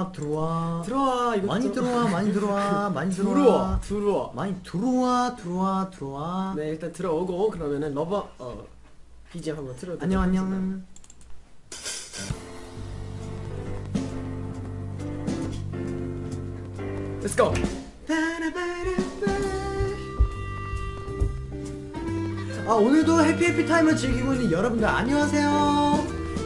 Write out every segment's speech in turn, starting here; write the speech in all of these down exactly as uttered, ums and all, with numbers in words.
들어와 들어와 들어와 이거 많이 들어와 많이 들어와 많이 들어와 들어와 들어와 많이 들어와 들어와 들어와. 네 일단 들어오고 그러면은 러버 어 비지엠 한번 틀어. 안녕 안녕. Let's go. 아 오늘도 해피 해피 타임을 즐기고 있는 여러분들 안녕하세요.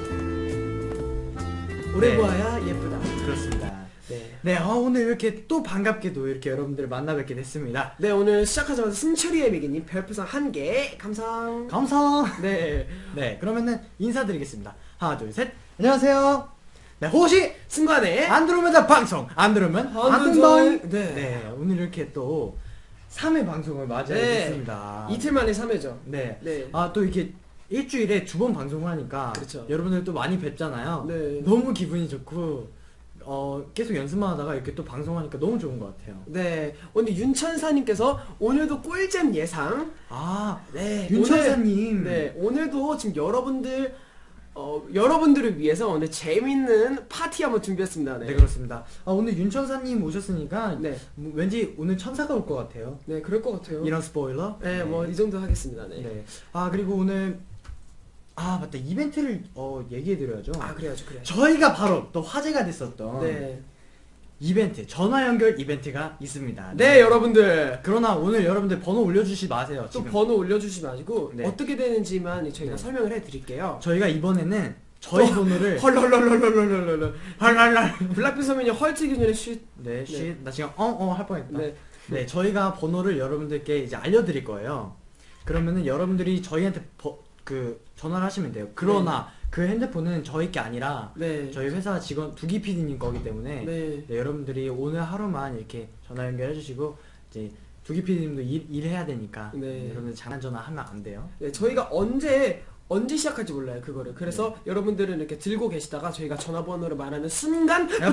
오래 네. 보아야 예쁘다. 그렇습니다. 네. 네, 아, 오늘 이렇게 또 반갑게도 이렇게 여러분들을 만나 뵙게 됐습니다. 네 오늘 시작하자마자 승철이의 미기님 별풍선 한 개 감상. 감사. 네. 네, 그러면은 인사드리겠습니다. 하나, 둘, 셋. 안녕하세요. 네, 호시 승관의 안 들어오면 방송 안 들으면 안 방송. 된다. 네. 네, 오늘 이렇게 또 삼 회 방송을 맞이하게 네. 됐습니다. 이틀 만에 삼 회죠. 네. 네. 아, 또 이렇게 일주일에 두 번 방송을 하니까 그렇죠. 여러분들 또 많이 뵙잖아요. 네. 너무 기분이 좋고 어, 계속 연습만 하다가 이렇게 또 방송하니까 너무 좋은 것 같아요. 네. 오늘 윤천사님께서 오늘도 꿀잼 예상. 아, 네. 윤천사님. 오늘, 네. 오늘도 지금 여러분들 어 여러분들을 위해서 오늘 재밌는 파티 한번 준비했습니다. 네. 네, 그렇습니다. 아, 오늘 윤천사님 오셨으니까 네. 뭐, 왠지 오늘 천사가 올 것 같아요. 네, 그럴 것 같아요. 이런 스포일러? 네, 뭐 이 정도 하겠습니다. 네. 네. 아, 그리고 오늘 아, 맞다. 이벤트를 어, 얘기해 드려야죠. 아, 그래야죠. 그래야죠. 저희가 바로 또 화제가 됐었던 네. 이벤트, 전화 연결 이벤트가 있습니다. 네, 여러분들. 그러나 오늘 여러분들 번호 올려주시지 마세요. 또 지금. 번호 올려주시지 마시고 네. 어떻게 되는지만 저희가 네. 설명을 해드릴게요. 저희가 이번에는 저희 번호를 헐헐헐헐헐헐헐 헐헐헐 블락비 서민이 헐치기 전에 쉿. 네, 쉿. 나 지금 어어 할 뻔했다. 네. 네, 저희가 번호를 여러분들께 이제 알려드릴 거예요. 그러면은 여러분들이 저희한테 버, 그 전화를 하시면 돼요. 그러나 네. 그 핸드폰은 저희 게 아니라 네. 저희 회사 직원 두기 피디님 거기 때문에 네. 네, 여러분들이 오늘 하루만 이렇게 전화 연결해 주시고 이제 두기 피디님도 일, 일해야 되니까 네. 여러분들 장난 전화 하면 안 돼요. 네, 저희가 언제 언제 시작할지 몰라요 그거를. 그래서 네. 여러분들은 이렇게 들고 계시다가 저희가 전화번호를 말하는 순간 야,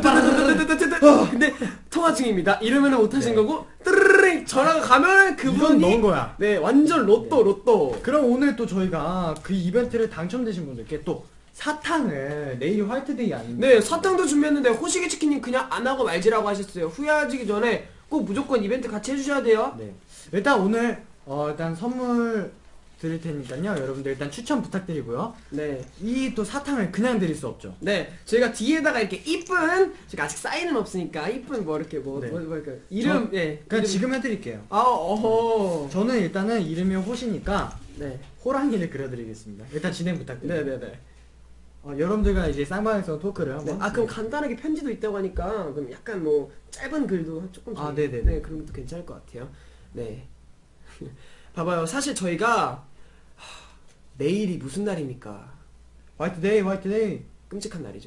근데 통화 중입니다 이러면은 못하신 네. 거고 뜨르르 전화가 가면 이건 그분이 넣은 거야. 네 완전 로또 네. 로또. 그럼 오늘 또 저희가 그 이벤트를 당첨되신 분들께 또 사탕을, 내일이 화이트데이 아닙니까? 네 사탕도 준비했는데 호시기 치킨님 그냥 안 하고 말지라고 하셨어요. 후회하시기 전에 꼭 무조건 이벤트 같이 해주셔야 돼요. 네. 일단 오늘 어 일단 선물 드릴 테니까요. 여러분들 일단 추천 부탁드리고요. 네. 이 또 사탕을 그냥 드릴 수 없죠. 네, 저희가 뒤에다가 이렇게 이쁜, 저희가 아직 사인은 없으니까 이쁜 뭐 이렇게 뭐, 네. 뭐, 뭐 이렇게 이름, 저- 예. 그냥 이름- 지금 해드릴게요. 아, 어허. 저는 일단은 이름이 호시니까 네, 호랑이를 그려드리겠습니다. 일단 진행 부탁드립니다. 네, 네, 네. 어, 여러분들과 이제 쌍방에서 토크를 네. 한번. 아, 그럼 간단하게 편지도 있다고 하니까 그럼 약간 뭐 짧은 글도 조금 아, 좀- 네네네. 네, 그런 것도 괜찮을 것 같아요. 네. 봐봐요, 사실 저희가 하, 내일이 무슨 날입니까? 화이트데이, 화이트데이. 끔찍한 날이죠.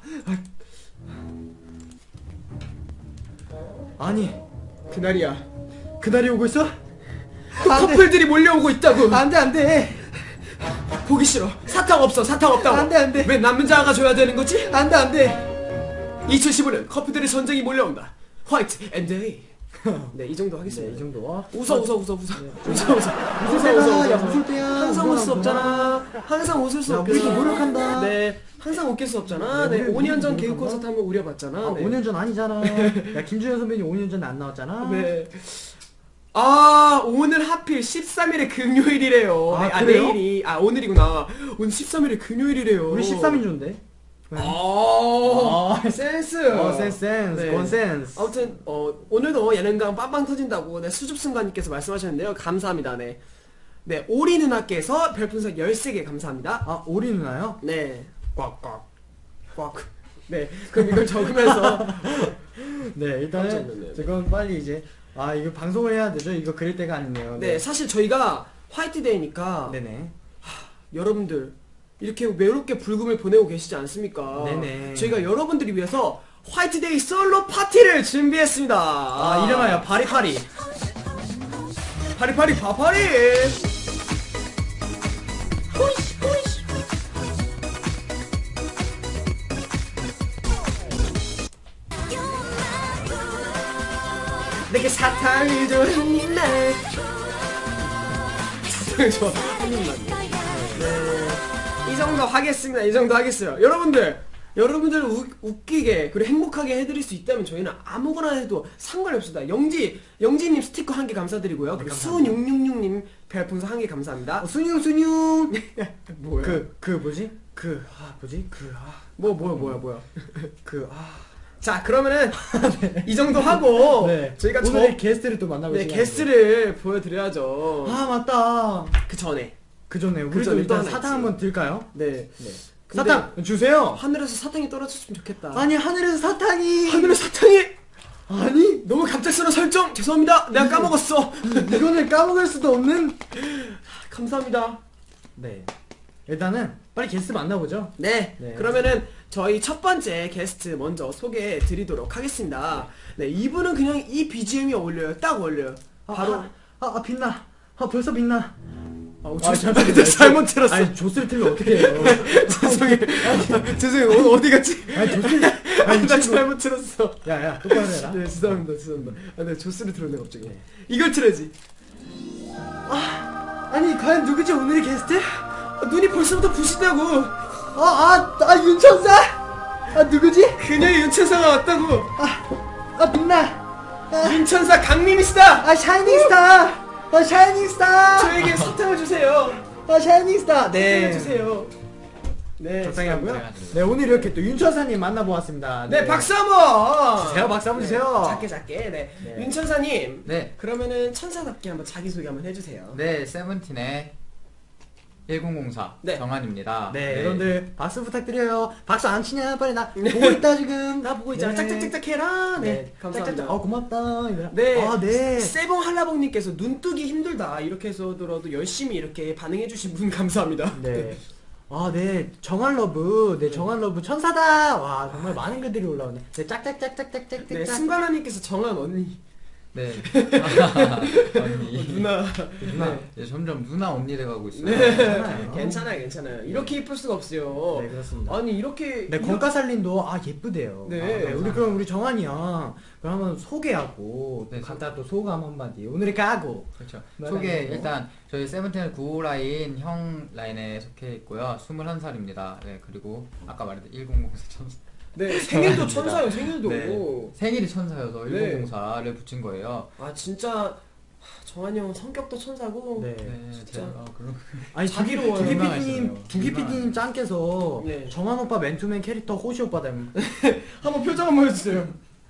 아니, 그날이야. 그날이 오고 있어? 커플들이 몰려오고 있다고. 안돼 안돼 보기 싫어. 사탕 없어. 사탕 없다고. 안 돼, 안 돼. 왜 남자가 줘야 되는 거지? 안돼 안돼. 이천십오 년 커플들의 전쟁이 몰려온다. 화이트 앤 데이. 네, 이 정도 하겠습니다. 네, 이 정도. 어? 웃어 웃어 웃어 웃어. 웃어 웃어. 웃을 웃어 때가, 웃어 웃어. 야, 웃을 때야. 항상 웃을 수 웃어라, 없잖아. 항상 웃을 수 야, 없겠어. 우리도 노력한다. 네. 항상 웃길 수 없잖아. 네, 네. 우리- 오 년 전 우리도 개그 노력한다. 콘서트 한번 우려봤잖아. 아, 네. 오 년 전 아니잖아. 야, 김준현 선배님 오 년 전에 안 나왔잖아. 네. 아, 오늘 하필 십삼 일에 금요일이래요. 아, 네, 아, 그래요? 내일이. 아, 오늘이구나. 오늘 십삼 일에 금요일이래요. 우리 십삼 인조인데. 아, 아, 센스. 어, 센스, 센스, 네. 건센스. 아무튼 어, 오늘도 예능감 빵빵 터진다고 네, 수줍순가님께서 말씀하셨는데요. 감사합니다. 네. 네, 오리 누나께서 별풍선 열세 개 감사합니다. 아, 오리 누나요? 네. 꽉꽉. 꽉. 네. 그럼 이걸 적으면서 네, 깜짝 일단은 놀랐네요. 지금 빨리 이제 아, 이거 방송을 해야 되죠. 이거 그릴 때가 아니네요. 네, 사실 저희가 화이트데이니까 네네. 여러분들 이렇게 외롭게 불금을 보내고 계시지 않습니까? 네네. 저희가 여러분들을 위해서 화이트데이 솔로 파티를 준비했습니다. 아, 이름하여 파리파리. 파리파리 파파리. 내게 사탕을 줘 한 입만. 사탕을 줘한 입만. 네. 이 정도 하겠습니다. 이 정도 하겠어요. 여러분들 여러분들 우, 웃기게 그리고 행복하게 해드릴 수 있다면 저희는 아무거나 해도 상관이 없습니다. 영지 영지님 스티커 한 개 감사드리고요. 그리고 수은육육육님 별풍선 한 개 감사합니다. 어, 순용 순용. 뭐야? 그 그 뭐지? 그 아 뭐지? 그 아 뭐 뭐야 뭐야 뭐야? 그 아. 자 그러면은 이 정도 하고 네. 저희가 오늘 저 게스트를 또 만나볼 네, 시간이에요. 게스트를 보여드려야죠. 아 맞다. 그 전에 그 전에 그 우리도 전에 일단 또 하나 사탕 있지. 한번 들까요? 네. 네. 근데 사탕 주세요. 하늘에서 사탕이 떨어졌으면 좋겠다. 아니 하늘에서 사탕이. 하늘에 사탕이 아니 너무 갑작스러운 설정 죄송합니다. 내가 까먹었어. 이거는 까먹을 수도 없는. 감사합니다. 네. 일단은 빨리 게스트 만나보죠. 네, 네. 그러면은 저희 첫 번째 게스트 먼저 소개해 드리도록 하겠습니다. 네, 이분은 그냥 이 비지엠이 어울려요. 딱 어울려요. 바로 아, 아, 아 빛나. 아 벌써 빛나. 아, 아, 잘못, 잘못 들었어. 아니 조스를 틀면 어떻게 해요? 죄송해요. 죄송해요. 오늘 어디 갔지? 아니 조스. 아, 아니 나 친구. 잘못 들었어. 야야 똑바로 해라. 네, 죄송합니다. 죄송합니다. 아, 네, 조스를 들었네 갑자기. 이걸 틀어야지. 아니 과연 누구지 오늘의 게스트? 아, 눈이 벌써부터 부시다고. 아아아 아, 아, 윤천사. 아 누구지? 그녀의 윤천사가 왔다고. 아 빛나. 아, 윤천사 강림이시다. 아 샤이닝 스타. 아 샤이닝 스타. 저에게 사탕을 주세요. 아 샤이닝 스타. 사탕을 네. 주세요. 네, 적당히 하고요. 죄송합니다. 네 오늘 이렇게 또 윤천사님 만나보았습니다. 네, 박수 한번 주세요, 박수 한번 주세요. 작게 작게. 네. 네. 윤천사님. 네, 그러면은 천사답게 한번 자기소개 한번 해주세요. 네, 세븐틴의 천사 네. 정한입니다. 네, 여러분들 박수 부탁드려요. 박수 안 치냐? 빨리 나 보고 있다 지금. 나 보고 있잖아. 네. 짝짝짝짝 해라. 네, 네, 감사합니다. 짝짝짝. 어 고맙다. 이거야. 네, 아 네. 세봉 할라봉님께서 눈 뜨기 힘들다 이렇게 해서더라도 열심히 이렇게 반응해주신 분 감사합니다. 네. 아, 네. 정한 러브. 네, 정한 러브 천사다. 와, 정말 많은 글들이 올라오네. 네, 짝짝짝짝짝짝짝. 네, 승관아님께서 정한 언니. 네. 언니. 누나. 누나. 네, 점점 누나 언니 돼가고 있어요. 네, 괜찮아요. 괜찮아요, 괜찮아요. 이렇게 이쁠 수가 없어요. 네, 그렇습니다. 아니 이렇게. 네, 권가살님도 아 예쁘대요. 네. 아, 네, 우리 그럼 우리 정한이 형 그럼 한번 소개하고 네, 간단 또 소감 한마디. 오늘의 까고. 그렇죠. 네, 소개 네. 일단 저희 세븐틴 구 호 라인 형 라인에 속해 있고요. 스물한 살입니다. 네, 그리고 아까 말했던 천사 천사. 네, 생일도 천사요, 생일도. 네. 생일이 천사여서 네. 천사를 붙인 거예요. 아 진짜 정한이 형 성격도 천사고. 네. 네, 진짜. 제- 아, 그럼 아니 두기 자기로워요. 두기 민망하시네요. 피디님 두기 민망하네. 피디님 짱께서 네. 정한 오빠 맨투맨 캐릭터 호시 오빠 닮은. 한번 표정 한번 해주세요.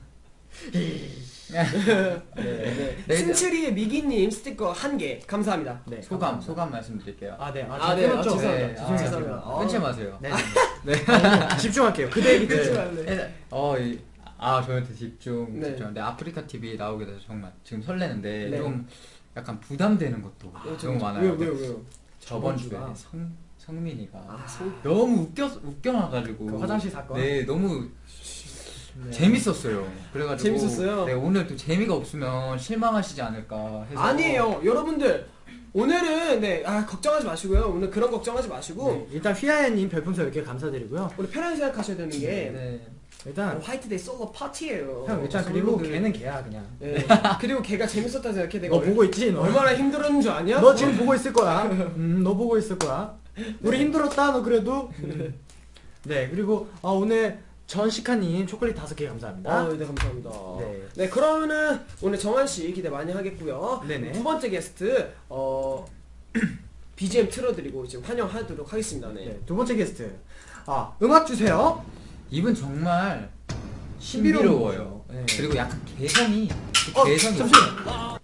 네. 네, 신츠리의 미기님 스티커 한 개 감사합니다. 네. 소감 감사합니다. 소감 말씀드릴게요. 아, 네. 아, 아, 아 네. 네. 아, 죄송합니다. 네, 죄송합니다. 아, 죄송합니다. 아, 끊지 마세요. 네. 네. 네. 집중할게요. 그대 끊지 네. 말래. 네. 어, 이, 아, 저한테 집중, 네. 집중. 근데 아프리카 티비 나오게 돼서 정말 지금 설레는데 네. 좀 약간 부담되는 것도 네, 너무 저- 많아요. 왜요, 왜요, 왜요? 저번 저번 주에 주가. 성, 성민이가 아, 성- 너무 웃겨, 웃겨놔가지고. 그 화장실 사건? 네, 너무 네. 재밌었어요. 그래가지고. 재밌었어요? 네, 오늘 또 재미가 없으면 실망하시지 않을까 해서. 아니에요, 여러분들. 오늘은 네, 아 걱정하지 마시고요. 오늘 그런 걱정하지 마시고 네. 일단 휘하야님 별풍선 이렇게 감사드리고요. 오늘 편하게 생각하셔야 되는 게 네. 일단 화이트데이 솔로 파티예요. 형 일단 그리고 솔로들. 걔는 걔야 그냥. 네. 그리고 걔가 재밌었다 생각해. 내가 너 얼- 보고 있지? 너. 얼마나 힘들었는 줄 아냐? 너 지금 보고 있을 거야. 음, 너 보고 있을 거야. 우리 힘들었다, 너 그래도. 음. 네, 그리고 아, 오늘 전시카님 초콜릿 다섯 개 감사합니다. 아, 네, 감사합니다. 네. 네. 그러면은 오늘 정한 씨 기대 많이 하겠고요. 네네. 두 번째 게스트 어 비지엠 틀어드리고 지금 환영하도록 하겠습니다. 네. 네, 두 번째 게스트. 아, 음악 주세요. 이분 정말 신비로운 신비로워요. 네. 그리고 약간 개성이, 그 어, 개성이 잠시만.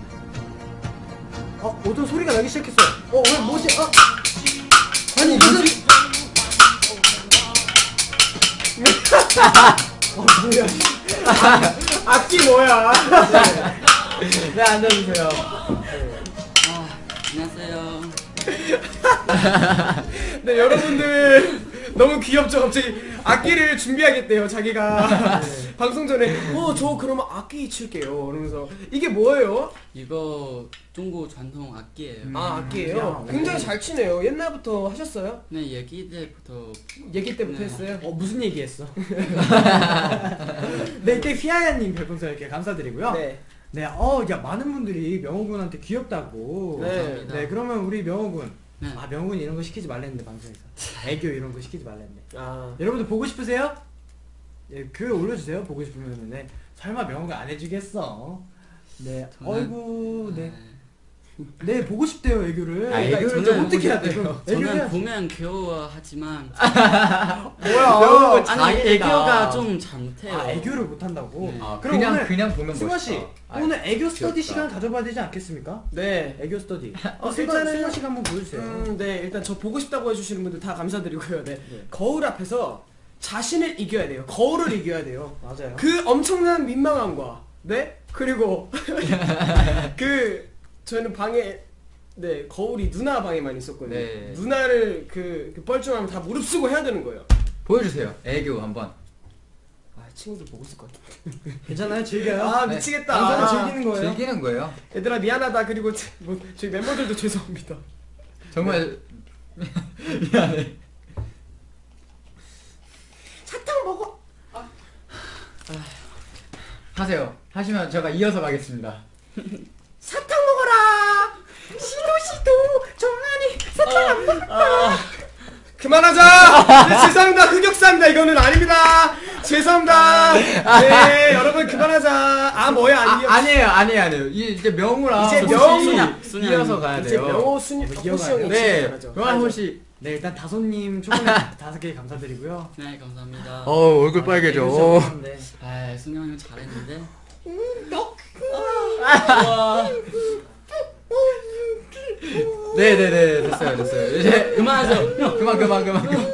어, 어떤 소리가 나기 시작했어. 어, 왜 뭐지? 아, 아니 무슨? 어, 뭐야? 악기 뭐야? 네, 앉아주세요. 아, 안녕하세요. 네, 여러분들 너무 귀엽죠? 갑자기 악기를 준비하겠대요. 자기가 방송 전에 어 저 그러면 악기 칠게요. 그러면서 이게 뭐예요? 이거 중국 전통 악기예요. 아 악기예요. 야, 굉장히 오. 잘 치네요. 옛날부터 하셨어요? 네, 얘기 때부터 얘기 때부터 네. 했어요? 어, 무슨 얘기했어? 네, 이렇게 휘하야님 별풍선 이렇게 감사드리고요. 네. 네. 어, 야, 많은 분들이 명호군한테 귀엽다고. 네. 감사합니다. 네, 그러면 우리 명호군 네. 아 명훈이 이런 거 시키지 말랬는데 방송에서 애교 이런 거 시키지 말랬네. 아 여러분들 보고 싶으세요? 예, 글 올려주세요. 보고 싶으면. 네. 설마 명훈가 안 해주겠어? 네. 저는- 어이구 네. 네. 네 보고 싶대요 애교를. 아, 그러니까 애교를 저는 좀 어떻게 해야 보고 돼요? 저는 애교를 보면 귀여워하지만 뭐야? 아니 애교가 좀 잘못해요. 아 애교를 못 한다고. 네. 아, 그럼 그냥 오늘 그냥 보면 승화 멋있다. 씨 아, 오늘 애교 스터디 귀엽다. 시간 가져봐야 되지 않겠습니까? 네. 애교 스터디. 어, 어, 승화 일단은- 승화 씨가 한번 보여주세요. 음, 네, 일단 저 보고 싶다고 해주시는 분들 다 감사드리고요. 네. 네. 거울 앞에서 자신을 이겨야 돼요. 거울을 이겨야 돼요. 맞아요. 그 엄청난 민망함과, 네? 그리고, 그, 저희는 방에, 네, 거울이 누나 방에만 있었거든요. 네. 누나를 그, 그 뻘쭘하면 다 무릅쓰고 해야 되는 거예요. 보여주세요. 애교 한번. 아, 친구들 보고 있을 것 같아. 괜찮아요? 즐겨요? 아, 네. 미치겠다. 방송을 아, 즐기는 거예요. 즐기는 거예요. 얘들아, 미안하다. 그리고, 저- 뭐, 저희 멤버들도 죄송합니다. 정말 미안해. 사탕 먹어! 하세요. 하시면 제가 이어서 가겠습니다. 사탕 먹어라! 시도, 시도! 정한이 사탕 안 먹었다! 그만하자! 네, 죄송합니다. 흑역사입니다. 이거는 아닙니다. 죄송합니다. 네, 여러분 그만하자. 아, 뭐야, 아, 아니요. 아니에요, 아니에요, 아니에요. 이- 이제 명우랑 이제 호시 명우, 순양. 이어서 가야 이제 돼요. 명호 순이, 이어가요? 호시 형이 네, 잘하죠. 명한 호시. 네 일단 다솜님 초콜릿 다섯 개 감사드리고요. 네 감사합니다. 어 얼굴 아, 빨개져. 애교 시작하는데. 아 승현 형 잘했는데. 네네네 됐어요 됐어요. 이제 그만하세요. 형 그만 그만 그만. 그만.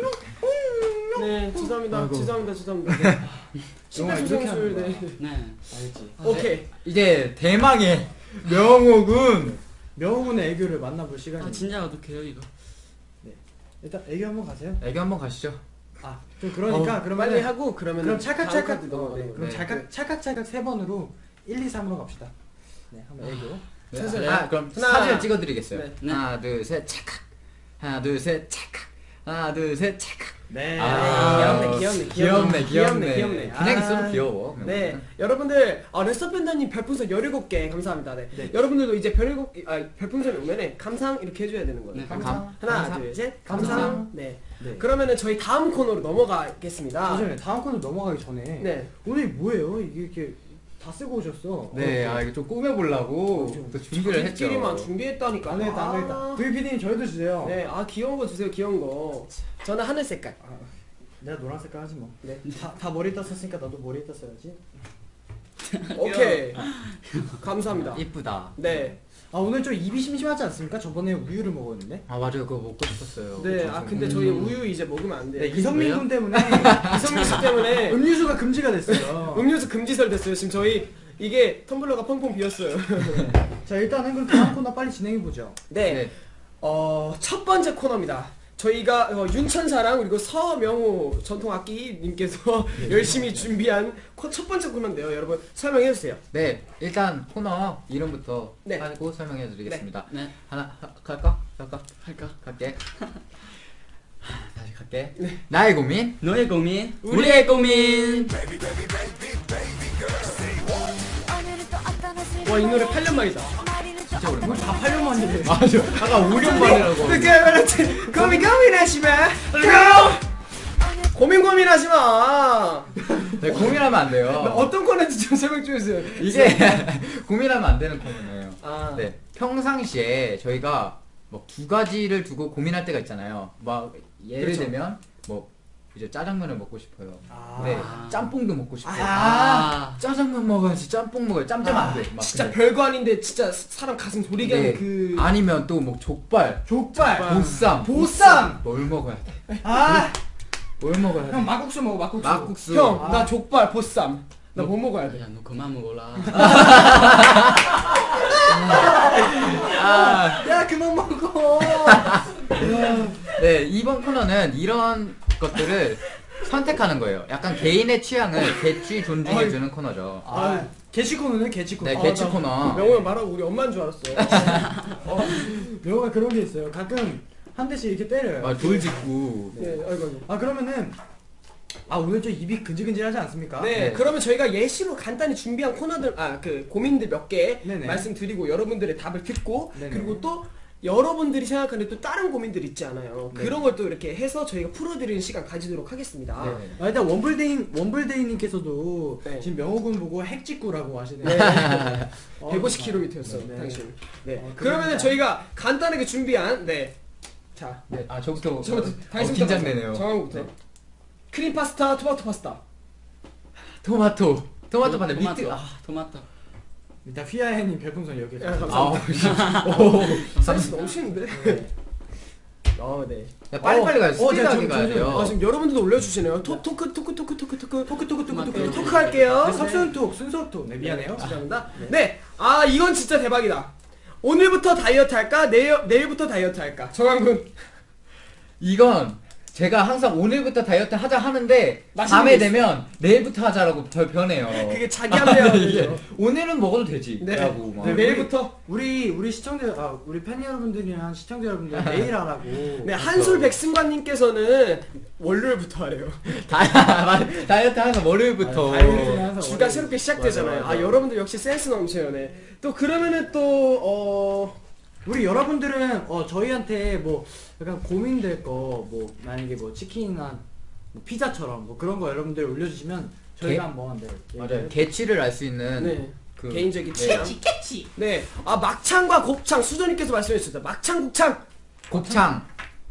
네, 죄송합니다. 아이고. 죄송합니다. 죄송합니다. 네. 정말 심폐 이렇게 소생술, 하는 네. 네. 알지. 오케이. 이제 대망의 명호군. 명훈의 애교를 만나볼 아 시간입니다. 진짜 어떡해요 이거. 일단 애교 한번 가세요. 애교 한번 가시죠. 아, 좀 그러니까 어, 그러면 빨리 하고 그러면 그럼 찰칵찰칵 넘어. 네, 그럼 네. 찰칵 찰칵찰칵 세 번으로 일, 이, 삼으로 갑시다. 네, 한번 애교. 네, 사진- 아, 그럼 하나, 사진을 찍어드리겠어요. 네. 네. 하나 둘 셋 찰칵. 하나 둘 셋 찰칵. 하나 둘 셋 찰칵. 네. 아, 귀엽네, 귀엽네, 귀엽네, 귀엽네. 귀엽네. 그냥 아, 있어도 귀여워. 네, 여러분들, 아, 레서밴더님 별풍선 열일곱 개 감사합니다. 네. 네. 여러분들도 이제 별일곱 개, 아, 별풍선이 오면은 감상 이렇게 해줘야 되는 거예요. 네. 감상. 하나, 감상. 둘, 셋, 감상. 감상. 네. 네. 그러면은 저희 다음 코너로 넘어가겠습니다. 잠시만요. 다음 코너 넘어가기 전에 네. 오늘 뭐예요? 이게 이렇게 다 쓰고 오셨어. 네, 어, 아 이거 좀 꾸며보려고 어, 좀 또 준비를 했죠. 끼리만 준비했다니까. 안 되겠다, 안 되겠다. 브이피디님 저희도 주세요. 네, 아 귀여운 거 주세요, 귀여운 거. 저는 하늘 색깔. 아, 내가 노란 색깔 하지 뭐. 네. 다, 다 머리 땄었으니까 나도 머리 땄어야지. 오케이. 감사합니다. 이쁘다. 네. 아 오늘 좀 입이 심심하지 않습니까? 저번에 우유를 먹었는데. 아 맞아요, 그거 먹고 싶었어요. 네, 아 근데 저희 우유 이제 먹으면 안 네, 돼요. 이성민 왜요? 군 때문에 이성민 씨 때문에 음료수가 금지가 됐어요. 음료수 금지설 됐어요. 지금 저희 이게 텀블러가 펑펑 비었어요. 자 일단은 그럼 다음 코너 빨리 진행해 보죠. 네. 네. 어, 첫 번째 코너입니다. 저희가 어, 윤천사랑 그리고 서명호 전통악기님께서 열심히 준비한 코, 첫 번째 코너인데요. 여러분 설명해 주세요. 네, 일단 코너 이름부터 네. 하고 설명해드리겠습니다. 네. 하나 하, 갈까? 갈까? 할까? 갈게. 다시 갈게. 네. 나의 고민. 너의 고민, 우리의 고민. 와, 이 노래 팔 년 만이다. 진짜 오랜만에. 다 팔 년 만이래. 맞아. 아까 오 년 만이라고. 고민 고민하지 마. 고민 고민하지 마. 네, 고민하면 안 돼요. 어떤 코너인지 좀 설명 좀 해주세요. 이게 고민하면 안 되는 코너예요. 아, 네, 평상시에 저희가 뭐 두 가지를 두고 고민할 때가 있잖아요. 막 예를 그렇죠. 들면 뭐 이제 짜장면을 먹고 싶어요. 아. 네, 짬뽕도 먹고 싶어요. 아. 짜장면 먹어야지, 짬뽕 먹어야 짬짜면 안 돼. 막 진짜 근데- 별거 아닌데 진짜 사람 가슴 졸이게 네. 하는 그 아니면 또 뭐 족발, 족발. 족발. 보쌈, 보쌈. 뭘 먹어야 돼? 아, 뭘 먹어야 돼? 형 막국수 먹어 막국수. 막국수. 형, 아. 나 족발, 보쌈. 나 뭐 먹어야 돼? 야 너 그만 먹어라. 아, 야 그만 먹어. 네, 이번 코너는 이런 것들을 선택하는 거예요. 약간 개인의 취향을 개취 존중해주는 코너죠. 아, 개치 코너는 개치 코너. 네, 아, 개취 나- 코너. 명호 형 말하고 우리 엄마인 줄 알았어. 명호가 그런 게 있어요. 가끔 한 대씩 이렇게 때려요. 아, 돌 짚고. 네, 아이고, 아이고. 아 그러면은 아 오늘 좀 입이 근질근질하지 않습니까? 네, 네. 그러면 저희가 예시로 간단히 준비한 코너들, 아, 그 고민들 몇 개 네네. 말씀드리고 여러분들의 답을 듣고 네네. 그리고 또 여러분들이 생각하는 또 다른 고민들 있지 않아요. 네. 그런 걸 또 이렇게 해서 저희가 풀어드리는 시간 가지도록 하겠습니다. 네. 아, 일단 원블데이 원블데이님께서도 네. 지금 명호군 보고 핵직구라고 하시네요. 네. 어, 백오십 킬로미터였어, 네. 당신. 네. 어, 그러면은 그러니까. 저희가 간단하게 준비한, 네. 자, 네, 아 저부터 저부터, 어, 당신부터 긴장되네요. 정한부터. 네. 크림 파스타, 토마토 파스타. 토마토 토마토 파네 토마토. 미트 아, 토마토. 일단 휘하해님 별풍선 여기서. 야, 아우 감사합니다. 센스 넘치는데? 네. 어, 네. 야, 빨리빨리 가요. 어, 어, 스피드하게 저, 저, 가야 저, 돼요. 아, 지금 여러분들도 올려주시네요. 토, 토크, 토크, 토크, 토크, 토크. 토크 토크 토크 토크. 네, 토크 할게요. 네, 석순톡 순서톡. 네 미안해요. 죄송합니다. 네. 아, 이건 진짜 대박이다. 오늘부터 다이어트 할까? 내일, 내일부터 다이어트 할까? 정한군. 이건 제가 항상 오늘부터 다이어트 하자 하는데 맛있는 밤에 게 있어. 되면 내일부터 하자라고 저 변해요. 그게 자기 합리화가 이게 되죠. 오늘은 먹어도 되지. 네. 라고 막. 네, 내일부터. 우리 우리 시청자 아 우리 팬 여러분들이랑 시청자 여러분들 내일 하라고. 네, 한술 백승관님께서는 월요일부터 하래요. 다, 다이어트 항상 월요일부터. 아, 다이어트는 항상 주가 월요일. 새롭게 시작되잖아요. 맞아, 맞아. 아, 여러분들 역시 센스 넘쳐요. 네. 또 그러면은 또, 어, 우리 여러분들은 어 저희한테 뭐 약간 고민될 거 뭐 만약에 뭐 치킨이나 뭐 피자처럼 뭐 그런 거 여러분들 올려주시면 저희가 개- 한번 네, 맞아요. 얘기를 개취를 알 수 있는 네. 그 개인적인 네. 취향. 네. 아, 막창과 곱창. 수전님께서 말씀해 주셨다. 막창, 곱창. 곱창.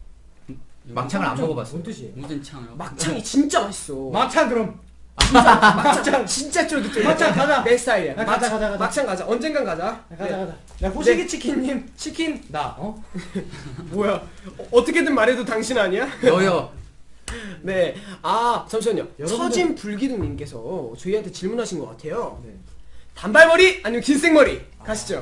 막창을 안 뭔 먹어봤어요. 뜻이에요? 무슨 창이요? 막창이 진짜 맛있어. 막창 그럼 막창 진짜 쫄깃쫄깃. 막창 가자. 내 스타일이야. 아, 가자, 막창, 가자, 가자. 막창 가자. 언젠간 가자. 가자 네. 가자. 야 호식이 치킨님 치킨 나 어? 뭐야? 어, 어떻게든 말해도 당신 아니야? 너요. 네. 아, 잠시만요. 여러분들- 서진 불기둥님께서 저희한테 질문하신 것 같아요. 네. 단발머리 아니면 긴 생머리? 가시죠.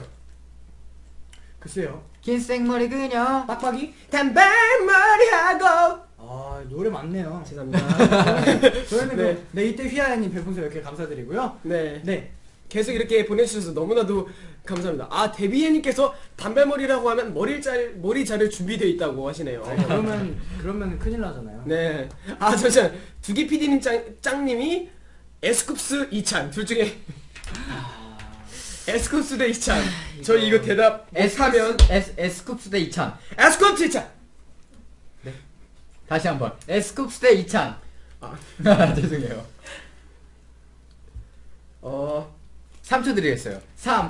글쎄요. 긴 생머리 그녀. 빡빡이? 단발머리 하고. 아 노래 많네요. 죄송합니다. 저희는 네. 네, 네 이때 휘하야님 별풍선 이렇게 감사드리고요. 네. 네. 계속 이렇게 보내주셔서 너무나도 감사합니다. 아, 데비해님께서 단발머리라고 하면 머리 잘, 머리 자를 준비되어 있다고 하시네요. 아, 그러면 그러면 큰일 나잖아요. 네. 아, 잠시만. 두기 피디님 짱, 짱님이 에스쿱스 이찬. 둘 중에. 에스쿱스 대 이찬. 저희 이거 대답 못하면. 에스 에스쿱스 대 이찬. 에스쿱스 이찬! 다시 한번. 에스쿱스 대 이찬. 아. 죄송해요. 어. 삼 초 드리겠어요. 삼.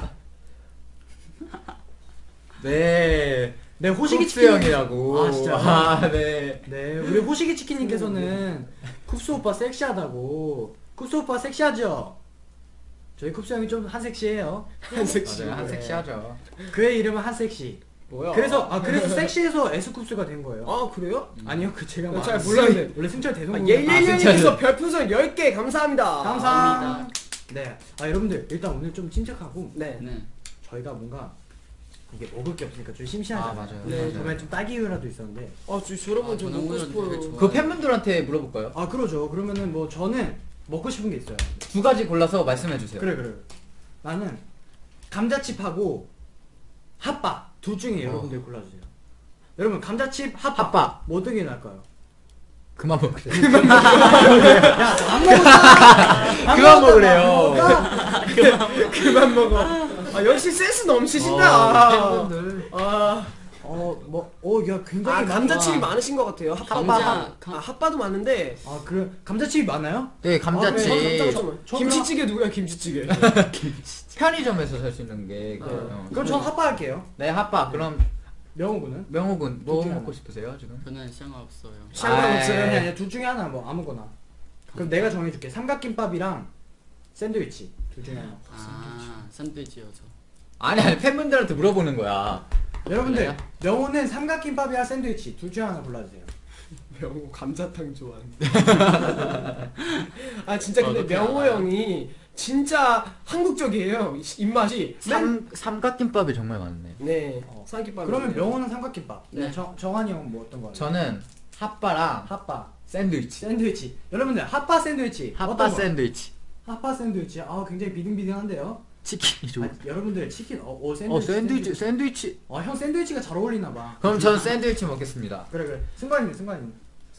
네. 네 호식이 쿱스 치킨 형이라고. 아, 진짜요? 아, 네. 네 우리 호식이 치킨님께서는 쿱스 오빠 섹시하다고. 쿱스 오빠 섹시하죠? 저희 쿱스 형이 좀 한섹시해요. 한섹시. 맞아요. 한 섹시하죠. 그의 이름은 한섹시. 뭐야? 그래서 아 그래서 섹시해서 에스쿱스가 된 거예요. 아, 그래요? 아니요 그 제가 어, 잘 막- 몰랐는데. 원래 승철 대성. 아, 아, 예예예님께서 진짜요? 별풍선 열 개 감사합니다. 감사합니다. 네. 아 여러분들 일단 오늘 좀 침착하고 네. 네. 저희가 뭔가 이게 먹을 게 없으니까 좀 심심하잖아요. 아, 맞아요. 네, 맞아요. 정말 좀 딸기 우유라도 있었는데. 아, 저, 저 여러분 아, 저 저는 먹고 오늘 싶어요. 되게 좋아요. 그 팬분들한테 물어볼까요? 아 그러죠. 그러면은 뭐 저는 먹고 싶은 게 있어요. 두 가지 골라서 말씀해 주세요. 그래 그래. 나는 감자칩하고 핫바 둘 중에 여러분들 골라주세요. 여러분 감자칩 핫바, 핫바. 뭐 어떤 게 나을까요? 그만 먹으세요. 안 먹었다. 그만 먹으래요. 그만 먹어. 아, 역시 센스 넘치신다. 아, 팬분들. 아, 어뭐어야 굉장히 아, 감자칩이 많아. 많으신 것 같아요. 핫바, 감자, 핫바. 감- 아, 핫바도 많은데. 아 그래 감자칩이 많아요? 네, 감자칩. 아, 어, 그래? 잠깐만. 저- 김치찌개 누구야, 김치찌개? 편의점에서 살 수 있는 게 어. 그래요. 그럼 전 핫바 할게요. 네, 핫바. 그럼 명호군은? 명호군 뭐 둘 중에 먹고 하나. 싶으세요, 지금? 저는 상관없어요. 상관없어요. 아니 아니 둘 중에 하나 뭐 아무거나. 그럼 내가 정해줄게. 삼각김밥이랑 샌드위치 둘 중에 하나. 아, 샌드위치요, 저. 아니, 아니 팬분들한테 물어보는 거야. 여러분들 그래요? 명호는 삼각김밥이랑 샌드위치 둘 중에 하나 골라주세요. 명호 감자탕 좋아한다. 아, 진짜 근데 어떻게 명호 알아요? 형이 진짜 한국적이에요. 이- 입맛이. 삼 삼각김밥이 정말 많네. 네. 어. 삼겹밥. 그러면 명호는 삼각김밥. 네. 정 정한이 형은 뭐 어떤 거? 저는 핫바랑 핫바 샌드위치. 샌드위치. 여러분들 핫바 샌드위치. 핫바 어떤 거? 샌드위치. 핫바 샌드위치. 아 굉장히 비등비등한데요. 치킨이 좋아. 아, 여러분들 치킨 어, 어 어, 샌드위치. 샌드위치, 샌드위치. 아형 샌드위치가 잘 어울리나 봐. 그럼 전 샌드위치 먹겠습니다. 그래 그래. 승관이네 승관이.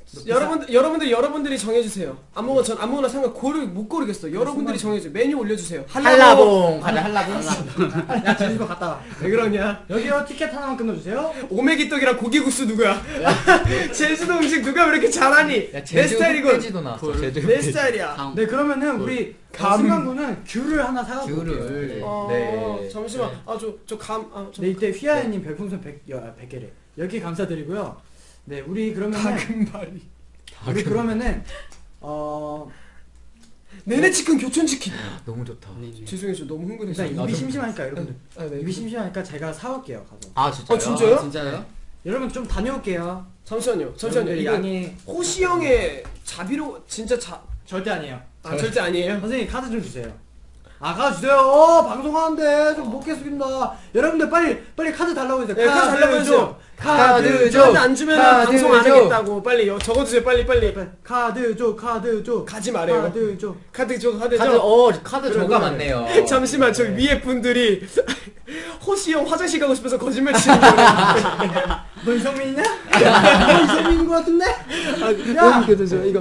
여러분 여러분들 여러분들이 정해주세요. 아무거나 전 아무거나 상관 고르 못 고르겠어. 여러분들이 정해줘. 메뉴 올려주세요. 한라봉 가자 한라봉. 야 제주도 갔다 와. 왜 그러냐? 여기요 티켓 하나만 끊어주세요. 오메기떡이랑 고기국수 누구야? 제주도 음식 누가 왜 이렇게 잘하니? 야, 내 제주 스타일이군. 흑돼지도 나왔어. 제주 내 흑돼지. 스타일이야. 감. 네 그러면은 우리 감. 승관군은 귤을 하나 사갖고 올게요. 귤을. 어, 네. 잠시만. 아 저 저 감. 아 저. 네 이때 휘하연님 별풍선 백 개래. 여기 감사드리고요. 네 우리 그러면은 다금바리. 우리 그러면은 어 내내 치킨 교촌 치킨. 너무 좋다. 네, 네. 죄송해요. 저 너무 흥분해서. 일단 입이 심심하니까 여러분들 아, 네. 입이 심심하니까 제가 사올게요 가서. 아 진짜요? 어, 진짜요? 아, 진짜요? 여러분 좀 다녀올게요. 잠시만요. 잠시만요. 여러분들 이거 양이 호시 형의 자비로 진짜 자. 절대 아니에요. 아 절대 아니에요. 선생님 카드 좀 주세요. 아 카드 주세요. 어, 방송하는데 좀 못 계속입니다. 여러분들 빨리 빨리 카드 달라고 해주세요. 네, 카드 달라고 해주세요. 카드 줘. 카드 안 주면 카드 방송 안 줘. 하겠다고. 빨리 여- 적어주세요. 빨리 빨리. 카드 줘 카드 줘 가지 말아요. 카드 줘. 카드 줘 카드 카드 줘. 어 카드 그래, 조가 그래. 많네요. 잠시만 저 위에 분들이 호시 형 화장실 가고 싶어서 거짓말 치는 거예요. 너 이성민이냐? 너 이성민인 것 같은데? 야! 저 이거.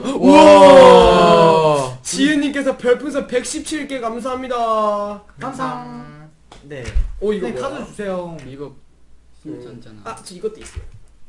와. 지은님께서 별풍선 백십칠 개 감사합니다. 감상. 네. 오 이거 네, 뭐야? 카드 주세요. 이거 신전잖아. 아, 저 이것도 있어요.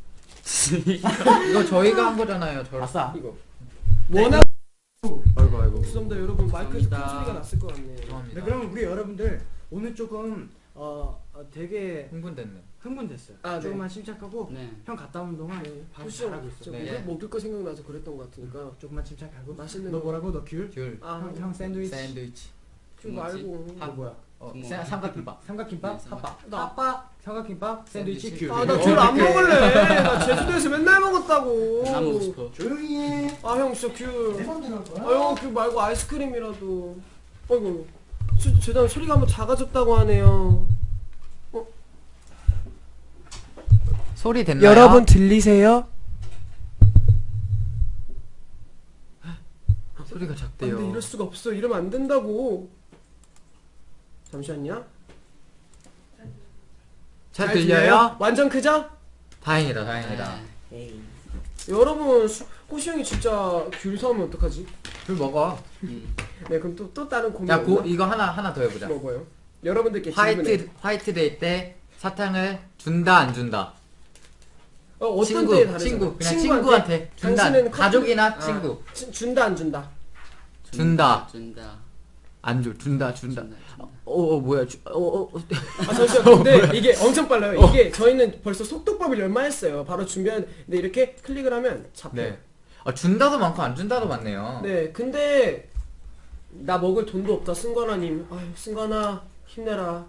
이거 저희가 한 거잖아요. 저. 아싸. 이거. 워낙 아이고 아이고. 죄송합니다 여러분 마이크에서 큰 감사합니다. 소리가 났을 것 같네요. 네, 죄송합니다. 그러면 우리 여러분들 오늘 조금 어, 어 되게 흥분됐네. 흥분됐어요. 아, 네. 조금만 침착하고 네. 형 갔다 오는 동안 방송 호시 형 잘하고 있어. 저 네. 먹을, 먹을 거 생각나서 그랬던 것 같으니까. 조금만 침착하고. 맛있는 너 거. 뭐라고? 너 귤? 귤. 아, 형, 형 샌드위치. 샌드위치. 좀 뭐지? 말고. 너 뭐야? 어 뭐. 세- 삼각김밥. 삼각김밥? 네, 핫바. 나- 핫바. 삼각김밥. 샌드위치. 샌드위치. 귤. 아, 나 귤 안 먹을래. 나 제주도에서 맨날 먹었다고. 나 먹고 싶어. 조용히 해. 아, 형 진짜 귤. 내 맘대로 할 거야? 아, 형 귤 말고 아이스크림이라도. 어이구. 저, 죄송 소리가 한번 작아졌다고 하네요. 소리 됐나요? 여러분 들리세요? 소리가 안 작대요. 돼, 이럴 수가 없어. 이러면 안 된다고. 잠시만요. 잘 들려요? 완전 크죠? 다행이다 다행이다. 네. 여러분, 수- 호시 형이 진짜 귤 사오면 어떡하지? 귤 먹어. 음. 네, 그럼 또, 또 다른 고민. 야 고, 이거 하나 하나 더 해보자. 뭐, 뭐요? 여러분들께 질문해. 화이트 화이트데이 때 사탕을 준다 안 준다. 어, 어떤 친구 때에 다르죠? 친구 그냥 친구한테, 준다. 당신은 가족이나 커플- 친구. 아, 준- 준다 안 준다. 준다. 준다. 안 줘. 준다 준다. 준다. 준다. 어, 어 뭐야? 주, 어, 어, 어. 아 잠시만. 근데 이게 엄청 빨라요. 이게 저희는 벌써 속독법을 연마했어요. 바로 준비한. 근데 이렇게 클릭을 하면 잡혀요. 네. 아, 준다도 많고 안 준다도 많네요. 네, 근데 나 먹을 돈도 없다, 승관아님. 아유, 승관아 힘내라.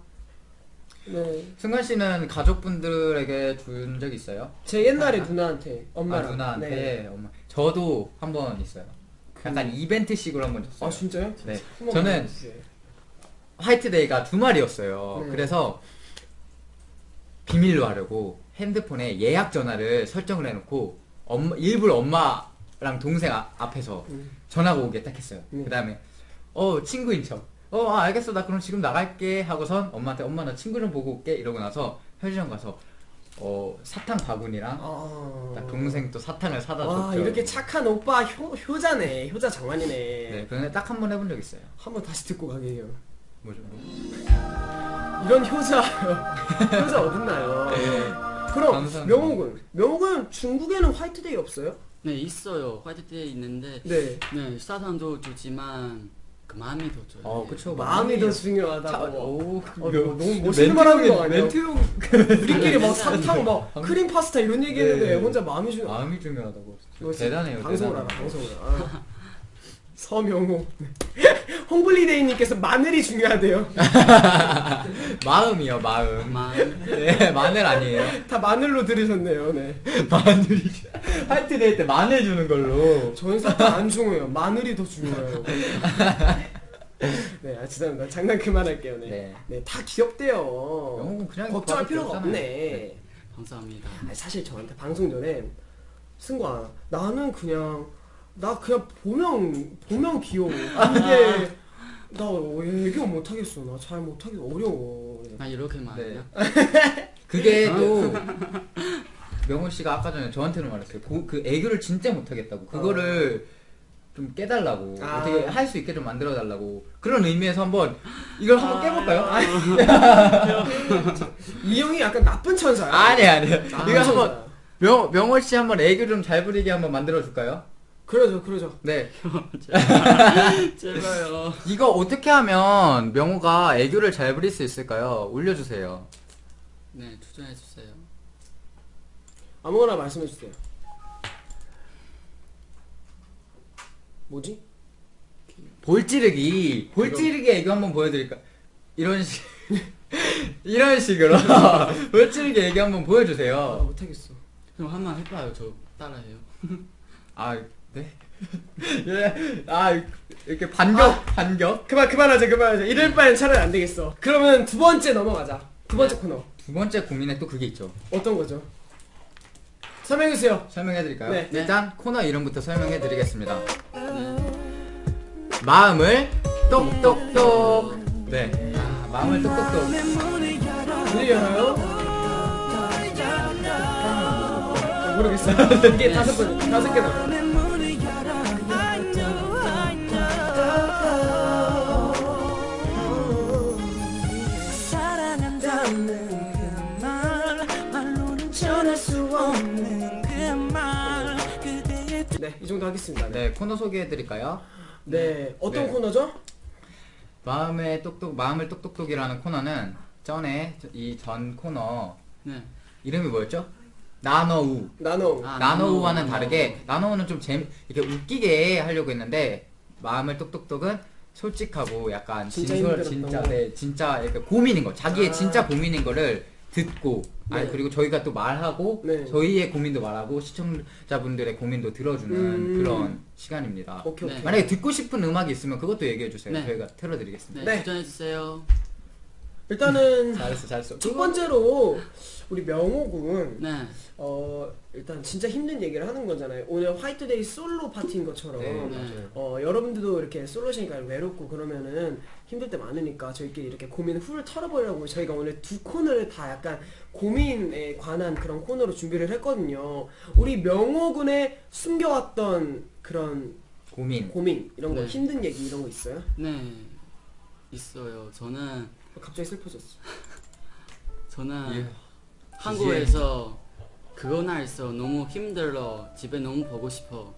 네, 승관 씨는 가족분들에게 준 적 있어요? 제 옛날에 누나한테, 엄마랑. 아, 누나한테 네. 엄마. 저도 한 번 있어요. 약간 이벤트식으로 한 번 줬어요. 아 진짜요? 네. 한 번만 저는 해주세요. 화이트데이가 주말이었어요. 네. 그래서 비밀로 하려고 핸드폰에 예약 전화를 설정을 해놓고 엄마, 일부러 엄마랑 동생 아- 앞에서 음. 전화가 오게 딱 했어요. 네. 그 다음에 어 친구인 척. 어 아, 알겠어 나 그럼 지금 나갈게 하고선 엄마한테 엄마 나 친구 좀 보고 올게 이러고 나서 편의점 가서 어 사탕 바구니랑 아. 딱 동생 또 사탕을 사다 와 줬죠. 이렇게 착한 오빠 효, 효자네. 효자 장관이네. 네, 그런데 딱 한 번 해본 적 있어요. 한번 다시 듣고 가게 해요. 뭐죠? 이런 효자 효자 어딨나요? 그럼 감사합니다. 명호군 명호군 중국에는 화이트데이 없어요? 네, 있어요. 화이트데이 있는데 네 네, 사탕도 주지만 그 마음이 더 줘요. 어 그쵸. 마음이 더 차- 중요하다고. 오, 어, 너무 멋있는 말 하는 거 아니에요? 우리끼리 막 사탕 막 크림 파스타 이런 얘기했는데 네. 혼자 마음이 중요. 마음이 중요하다고. 이거 대단해요. 방송을 알아 대단해요. 방송을. 아. 서명호 홍블리데이님께서 마늘이 중요하대요. 마음이요, 마음. 마음. 네, 마늘 아니에요. 다 마늘로 들으셨네요. 네. 마늘이. 화이트데이 때 마늘 주는 걸로. 저는 사탕 안 중요해요. 마늘이 더 중요해요. 네, 아, 죄송합니다. 장난 그만할게요. 네. 네. 네, 다 귀엽대요. 영웅은 그냥 걱정할 봐도 필요가 귀엽잖아요. 없네. 네. 감사합니다. 아니, 사실 저한테 방송 전에 승관, 나는 그냥 나 그냥 보면 보면 귀여워. 이게 나 애교 못 하겠어. 나 잘 못 하겠어. 어려워. 네. 나 이렇게 말해요? 그게 또 명호 씨가 아까 전에 저한테는 말했어요. 고, 그 애교를 진짜 못하겠다고. 그거를 좀 깨달라고. 아. 어떻게 할 수 있게 좀 만들어 달라고. 그런 의미에서 한번 이걸 한번 깨볼까요? 아, 이 형이 약간 나쁜 천사야. 아니 아니. 아, 이거 천사야. 한번 명 명호 씨 한번 애교 좀 잘 부리게 한번 만들어 줄까요? 그러죠, 그러죠. 네. 제발요. 이거 어떻게 하면 명호가 애교를 잘 부릴 수 있을까요? 올려주세요. 네, 추천해 주세요. 아무거나 말씀해 주세요. 뭐지? 볼찌르기. 볼찌르기 애교 한번 보여드릴까? 이런 식. 이런 식으로. 볼찌르기 애교 한번 아, 보여주세요. 못하겠어. 그럼 한번 해봐요. 저 따라해요. 아, 네. 예. 아, 이렇게 반격, 반격. 그만, 그만하자, 그만하자. 이럴 바엔 차라리 안 되겠어. 그러면 두 번째 넘어가자. 두 번째 코너. 두 번째 고민에 또 그게 있죠. 어떤 거죠? 설명해 주세요. 설명해드릴까요? 네. 일단 코너 이름부터 설명해드리겠습니다. 마음을 똑똑똑. 네. 아, 마음을 똑똑똑. 문을 열어요? 아, 모르겠어요. 이게 다섯 번, 다섯 개 나와요. 네, 이 정도 하겠습니다. 네, 네, 코너 소개해드릴까요? 네 어떤 네. 코너죠? 마음의 똑똑, 마음을 똑똑똑이라는 코너는 전에 이 전 코너 네. 이름이 뭐였죠? 나너우. 나노. 아, 나너우와는 나노우. 다르게 나너우는 좀 재미 이렇게 웃기게 하려고 했는데 마음을 똑똑똑은 솔직하고 약간 진짜 진솔 힘들었던 진짜 거. 네 진짜 이렇게 고민인 거 자기의 아. 진짜 고민인 거를 듣고 아니 네. 그리고 저희가 또 말하고 네. 저희의 고민도 말하고 시청자분들의 고민도 들어주는 음. 그런 시간입니다. 오케이, 네. 오케이. 만약에 듣고 싶은 음악이 있으면 그것도 얘기해 주세요. 네. 저희가 틀어드리겠습니다. 네, 네. 추천해 주세요. 일단은 잘했어, 잘했어. 첫 번째로 우리 명호군 네. 어 일단 진짜 힘든 얘기를 하는 거잖아요. 오늘 화이트데이 솔로 파티인 것처럼 네, 맞아요. 어 여러분들도 이렇게 솔로시니까 외롭고 그러면은 힘들 때 많으니까 저희끼리 이렇게 고민을 훌 털어보려고 저희가 오늘 두 코너를 다 약간 고민에 관한 그런 코너로 준비를 했거든요. 우리 명호군의 숨겨왔던 그런 고민. 고민 이런 거 네. 힘든 얘기 이런 거 있어요? 네. 있어요. 저는 갑자기 슬퍼졌어. 저는 예. 한국에서 그날 있어 너무 힘들어. 집에 너무 보고 싶어.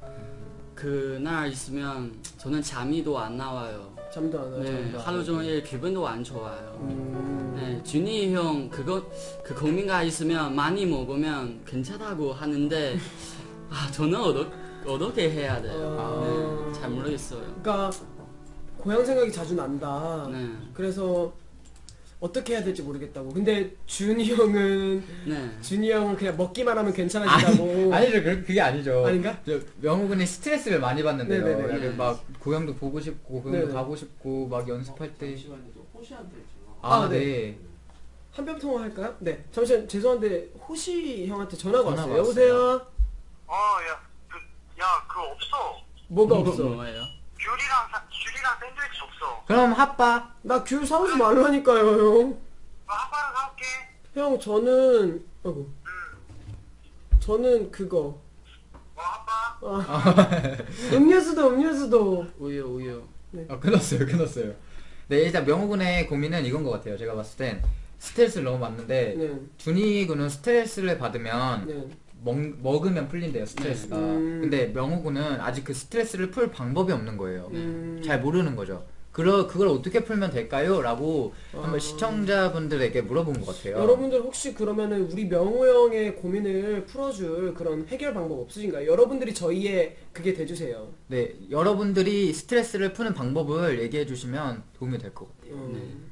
그날 있으면 저는 잠이도 안 나와요. 잠도 안 와요. 네, 잠도 안 하루 와요. 종일 기분도 안 좋아요. 음... 네, 준이 형 그거 그 고민가 있으면 많이 먹으면 괜찮다고 하는데 아 저는 어떠, 어떻게 해야 돼요? 어... 네, 잘 모르겠어요. 그러니까 고향 생각이 자주 난다. 네, 그래서 어떻게 해야 될지 모르겠다고. 근데 준이 형은 네, 준이 형은 그냥 먹기만 하면 괜찮아진다고. 아니죠, 그- 그게 아니죠. 아닌가? 저 명호군이 스트레스를 많이 받는데요. 네네네. 약간 막 고향도 보고 싶고 고향도 네네. 가고 싶고 막 연습할 때. 아, 아, 네. 네. 한뼘 통화 할까요? 네. 잠시만 죄송한데 호시 형한테 전화가 전화가 왔어요. 여보세요. 어, 야, 그, 야, 그거 없어. 뭐가 뭐- 없어? 뭐예요? 귤이랑, 사, 귤이랑 샌드위치 없어. 그럼 핫바. 나 귤 사오지 말라니까요, 형. 나 핫바를 사올게. 형 저는 아이고. 저는 그거. 어, 핫바. 아. 음료수도 음료수도. 우유 우유. 아, 끊었어요, 끊었어요. 네, 일단 명호군의 고민은 이건 것 같아요. 제가 봤을 땐 스트레스를 너무 받는데 네. 준이 군은 스트레스를 받으면 네. 먹, 먹으면 풀린대요, 스트레스가. 음. 근데 명호군은 아직 그 스트레스를 풀 방법이 없는 거예요. 음. 잘 모르는 거죠. 그러, 그걸 어떻게 풀면 될까요? 라고 한번 아. 시청자분들에게 물어본 것 같아요. 여러분들 혹시 그러면은 우리 명호 형의 고민을 풀어줄 그런 해결 방법 없으신가요? 여러분들이 저희의 그게 돼주세요. 네, 여러분들이 스트레스를 푸는 방법을 얘기해 주시면 도움이 될 것 같아요. 음.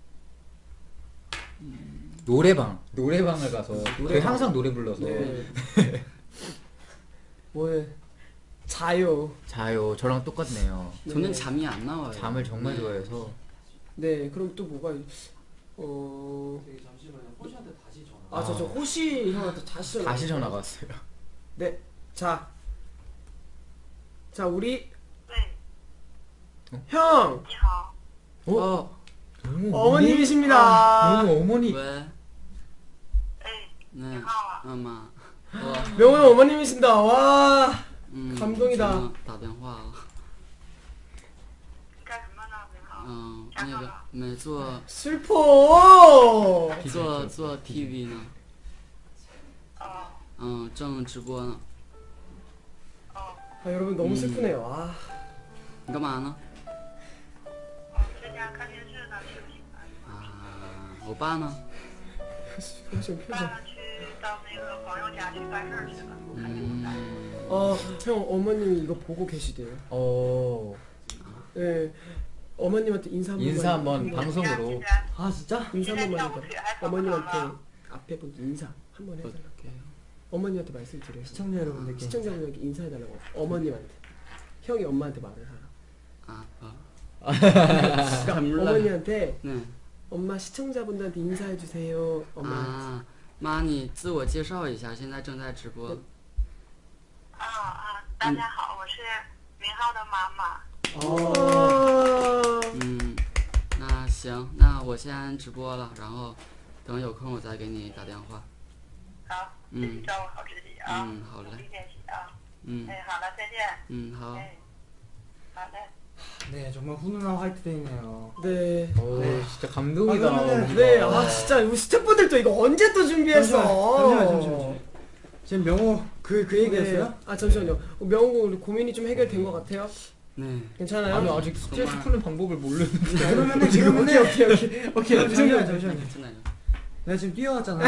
노래방, 노래방을 가서 노래방. 저희 항상 노래 불러서 네. 뭐해? 자요. 자요. 저랑 똑같네요. 저는 네. 잠이 안 나와요. 잠을 정말 네. 좋아해서 네, 그럼 또 뭐가 있- 어. 아, 저 저 호시 형한테 다시 전화. 다시 전화가 왔어요. 네, 자, 자 우리 네. 형 야, 어, 너무 어머님이십니다. 너무 어머니. 왜? 에이, 네, 야, 엄마. 명호 형 어머님이신다. 와. 嗯， 감동이다. 只能打电话了。 干什么呢？你好。 嗯，那个没做 슬퍼. 做做 T V 呢， 어, 嗯，正直播呢。 어, 아, 여러분 너무 음. 슬프네요. 아. 你干嘛呢？ 어,在家看电视呢，休息呢。 啊，我爸呢？ 표정 표정. 爸去到那个朋友家去办事儿去了，还没回来。 음, 어, 형 어머님이 이거 보고 계시대요. 어 네. 어머님한테 인사 한 번만. 인사 한번 今天 방송으로 今天 아 진짜? 인사 한 번만 今天跳舞 해달라. 曲还怎么 어머님한테 了？ 앞에 분 인사 한 번 해달라. 어떻게? 어머님한테 말씀드려요. 시청자 여러분들께 시청자분들께 인사해달라고. 어머님한테. 형이 엄마한테 말을 하라. 아, 어. 그러니까 몰라요. 어머니한테 네. 엄마 시청자분들한테 인사해주세요. 엄마. 啊，妈，你自我介绍一下，现在正在直播。 啊啊，大家好，我是明浩的妈妈。 어... 嗯，那行，那我先直播了，然后等有空我再给你打电话。 好，自己照顾好自己啊， 嗯，好嘞努。力练习啊。 嗯哎，好了，再见。 嗯，好。 哎，好的。 네 정말 훈훈한 화이트데이네요. 네. 오 진짜 감동이다. 아, 그러면은- 네, 아 진짜 우리 스태프들도 이거 언제 또 준비했어? 잠시만, 잠시만, 잠시만. 지금 명호 그 그 얘기했어요? 네. 아 잠시만요. 명호 우리 고민이 좀 해결된 것 같아요? 네. 괜찮아요? 아니 아직 스트레스 정말. 푸는 방법을 모르는데. 그러면은 지금은 오케이 오케이 오케이. 오케이 잠시만 잠시만. 괜찮아요. 내가 지금 뛰어왔잖아.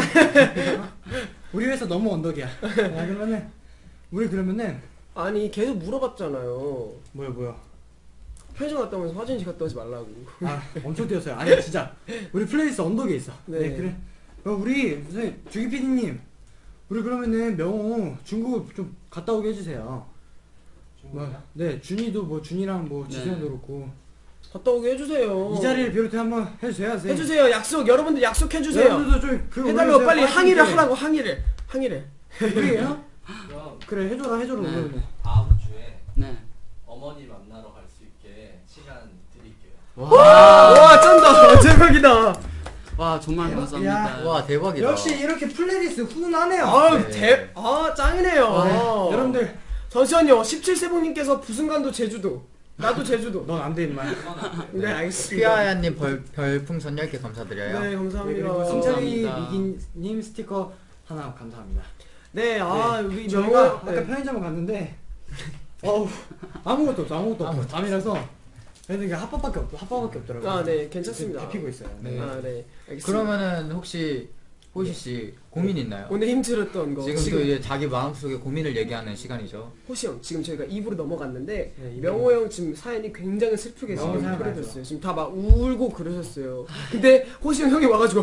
우리 회사 너무 언덕이야. 야 그러면은 우리 그러면은 아니 계속 물어봤잖아요. 뭐야 뭐야. 편의점 갔다 오면서 화장실 갔다 오지 말라고. 아 엄청 뛰었어요. 아니 진짜 우리 플레이스 언덕에 있어. 네, 네. 그래. 어, 우리 선생님 주기 피디님 우리 그러면은 명호 중국 좀 갔다 오게 해주세요. 뭐, 네 준이도 뭐 준이랑 뭐 네. 지성도 그렇고 갔다 오게 해주세요. 이 자리를 비롯해 한번 해주세요. 선생님. 해주세요. 약속 여러분들 약속해주세요. 여러분들도 좀그 해달라고 빨리 항의를 하라고 항의를 항의를. 그래요? 그럼 그래 해줘라 해줘라 네. 그러면. 다음 주에 네. 어머니 만나러 갈 수 있게 시간 드릴게요. 와 쩐다. 대박이다. 와, 정말 감사합니다. 와 대박이다. 역시 이렇게 플레이리스트 훈훈하네요. 아우 네. 대, 아 짱이네요. 네. 여러분들 잠시만요. 십칠 세봉님께서 부승관도 제주도. 나도 제주도. 넌 안 돼 임마. 네 알겠습니다. 휘하야님 벌, 별풍선 열 개 감사드려요. 네 네, 감사합니다. 그리고 승철이 감사합니다. 미기님 스티커 하나 감사합니다. 네, 아, 네. 우리 저희가 명호, 아까 네. 편의점을 갔는데 어우 아무것도 없어 아무것도 없어 아무것도 밤이라서 그래서 이게 핫바밖에 없 핫바밖에 없더라고요. 아, 네, 괜찮습니다. 피고 있어요. 네. 아, 네, 알겠습니다. 그러면은 혹시 호시 씨 고민 있나요? 오늘 힘들었던 거. 지금 또 이제 자기 마음속에 고민을 얘기하는 시간이죠. 호시 형, 지금 저희가 이 부로 넘어갔는데 네, 이 명호 형 지금 사연이 굉장히 슬프게 명호 지금 사연 표현됐어요. 맞죠. 지금 다 막 울고 그러셨어요. 근데 호시 형 형이 와가지고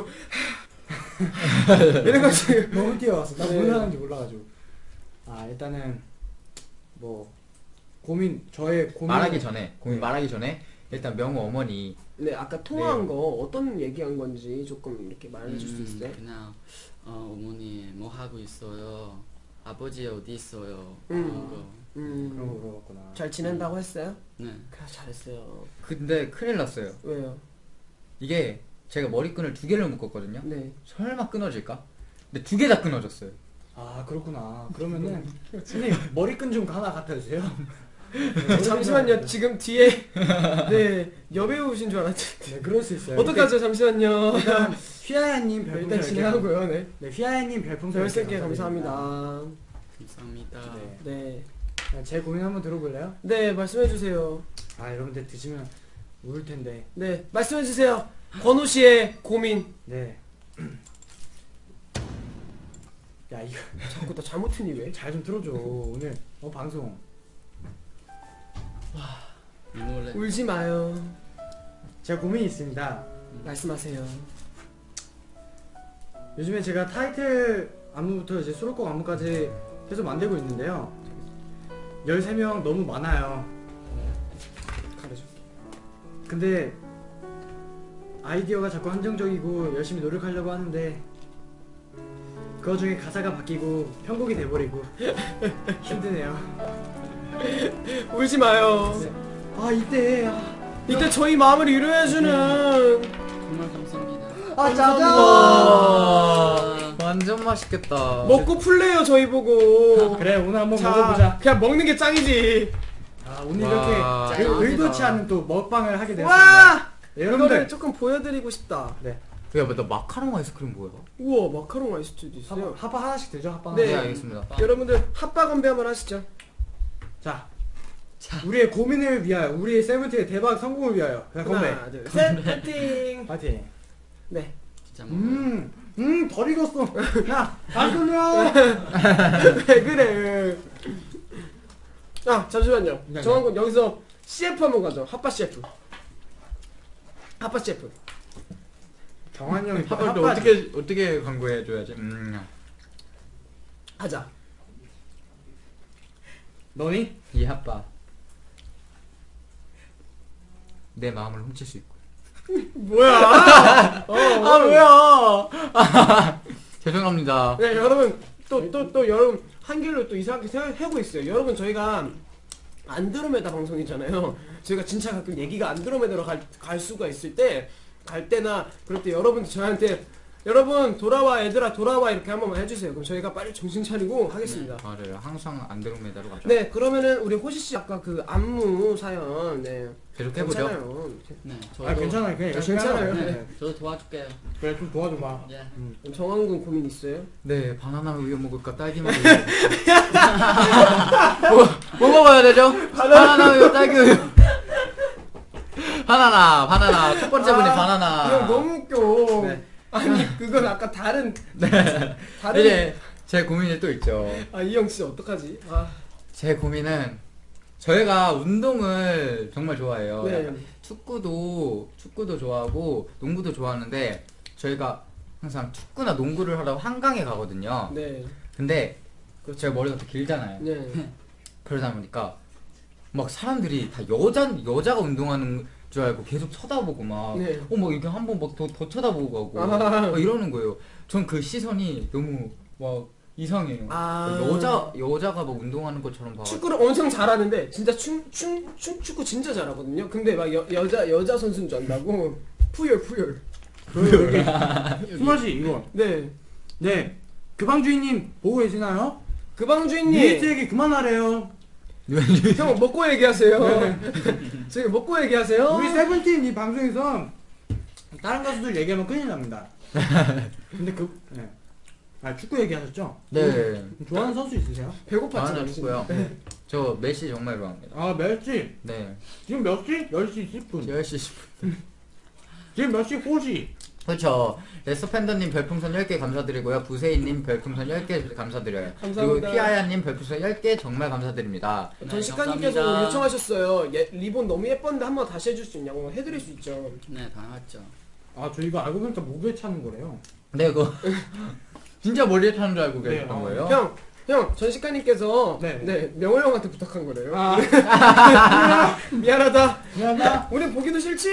이래가지고 너무 뛰어왔어. 나 네. 뭘 하는지 몰라가지고. 아 일단은 뭐 고민 저의 고민 말하기 전에 고민 네. 말하기 전에 일단 명호 어머니 네, 아까 통화한 네. 거 어떤 얘기한 건지 조금 이렇게 말해줄 수 음, 있어요? 그냥 어, 어머니 뭐 하고 있어요? 아버지 어디 있어요? 음. 그런 거. 음, 그런 거 물어봤구나. 잘 지낸다고 했어요? 네. 그래, 잘했어요. 근데 큰일 났어요. 왜요? 이게 제가 머리끈을 두 개를 묶었거든요. 네. 설마 끊어질까? 근데 두 개 다 끊어졌어요. 아 그렇구나. 그러면은 선생님 머리끈 좀 하나 갖다 주세요. 잠시만요. 지금 뒤에 네 여배우신 줄 알았지. 네 그럴 수 있어요. 어떡하죠? 잠시만요. 일단 휘하야님 별풍선 일단 열 개 진행하고요. 네. 네 휘하야님 별풍선 열세 개 감사드립니다. 감사합니다. 감사합니다. 네. 네. 제 고민 한번 들어볼래요? 네, 말씀해 주세요. 아 여러분들 드시면 울 텐데. 네, 말씀해 주세요. 건우 씨의 고민. 네. 야 이거 자꾸 나 잘못 트니 왜? 잘 좀 틀어줘 오늘 어 방송. 노래. 울지 마요. 제가 고민이 있습니다. 말씀하세요. 요즘에 제가 타이틀 안무부터 이제 수록곡 안무까지 계속 만들고 있는데요. 열세 명 너무 많아요. 가려줄게. 근데 아이디어가 자꾸 한정적이고 열심히 노력하려고 하는데 그 와중에 가사가 바뀌고 편곡이 돼버리고 힘드네요. 울지 마요. 네. 아 이때 아, 이때 저희 마음을 위로해주는 정말 감사합니다. 아 감사합니다. 짜잔. 와, 완전 맛있겠다. 먹고 풀래요 저희 보고. 그래 오늘 한번 자, 먹어보자. 그냥 먹는 게 짱이지. 아, 오늘 와, 이렇게 의- 짱입니다. 의도치 않은 또 먹방을 하게 되었습니다. 와! 네, 이거를 여러분들 조금 보여드리고 싶다. 네 야, 나 마카롱 아이스크림 뭐야? 우와 마카롱 아이스크림도 하파, 있어요. 하파 하나씩 되죠 하파 네. 네, 하나씩. 알겠습니다. 여러분들 핫바 건배 한번 하시죠. 자, 우리의 고민을 위하여, 우리의 세븐틴의 대박 성공을 위하여. 자, 건배. 하나 둘셋 파이팅. 파이팅. 네. 진짜 먹어요. 음, 음, 덜 익었어. 야, 다 돌려. 왜 그래? 아 잠시만요. 네, 정한군 여기서 씨에프 한번 가죠. 핫바 씨에프. 핫바 씨에프. 정한 형이 핫바 또 어떻게 어떻게 광고해 줘야지? 음. 하자. 너니? 이 핫바. 내 마음을 훔칠 수 있고. 뭐야? 어, 아 뭐야? 죄송합니다. 네 여러분 또 또 또 여러분 한길로 또 이상하게 생각하고 있어요. 여러분 저희가 안드로메다 방송이잖아요. 저희가 진짜 가끔 얘기가 안드로메다로 갈, 갈 수가 있을 때 갈 때나 그럴 때 여러분들 저한테 여러분 돌아와 얘들아 돌아와 이렇게 한 번만 해주세요. 그럼 저희가 빨리 정신 차리고 하겠습니다. 맞아요. 항상 안드로메다로 가죠. 네 그러면은 우리 호시 씨 아까 그 안무 사연 네 계속 해보죠. 괜찮아요. 네, 저도 아, 괜찮아요. 그냥 열심히 괜찮아요. 하라. 네, 저도 도와줄게요. 그래, 좀 도와줘봐. 예. 그럼 정한군 고민 있어요? 네, 바나나 우유 먹을까 딸기 우유 먹을까? 뭐, 뭐 먹어야 되죠? 바나나 우유, 딸기 우유. 바나나, 바나나. 첫 번째 분이 아, 바나나. 이형 너무 웃겨. 네. 아니 그건 아까 다른 다른 이제 제 고민이 또 있죠. 아 이 형 진짜 어떡하지? 아 제 고민은 저희가 운동을 정말 좋아해요. 네. 축구도 축구도 좋아하고 농구도 좋아하는데 저희가 항상 축구나 농구를 하러 한강에 가거든요. 네. 근데 제가 머리가 더 길잖아요. 네. 그러다 보니까 막 사람들이 다 여자 여자가 운동하는 줄 알고 계속 쳐다보고 막 네. 어 막 이렇게 한번 막 더 더 쳐다보고 가고 아. 막 이러는 거예요. 전 그 시선이 너무 막 이상해요. 아. 여자 여자가 막 운동하는 것처럼 봐. 축구를 엄청 잘하는데 진짜 춤춤 춤 축구 진짜 잘하거든요. 근데 막 여, 여자 여자 선수인 줄 안다고 푸열 푸열. 수마씨 이거. 네. 네. 그방 주인님 보고 계시나요? 그방 주인님. 니에트 얘기 그만하래요. 형 먹고 얘기하세요. 저기 먹고 얘기하세요. 우리 세븐틴 이 방송에서 다른 가수들 얘기하면 큰일 납니다. 근데 그, 네. 아 축구 얘기하셨죠? 네. 좋아하는 선수 있으세요? 배고팠지 바나나 당신. 축구요. 저 메시 정말 좋아합니다. 아 몇 시? 네. 지금 몇 시? 열 시 십 분. 열 시 십 분. 지금 몇 시? 오 시. 그렇죠. 레스팬더님 별풍선 열 개 감사드리고요. 부세인님 별풍선 열 개 감사드려요. 감사합니다. 그리고 피아야님 별풍선 열 개 정말 감사드립니다. 전 네, 식가님께서 감사합니다. 요청하셨어요. 예, 리본 너무 예뻤는데 한 번 다시 해줄 수 있냐고. 해드릴 수 있죠. 네, 당연하죠. 아 저 이거 알고 보니까 목에 차는 거래요. 네, 그거 진짜 머리에 타는 줄 알고 네, 계셨던 어. 거예요? 형, 형, 전 식가님께서 네. 네, 명호 형한테 부탁한 거래요. 아 미안하다. 미안하다. 우리 보기도 싫지.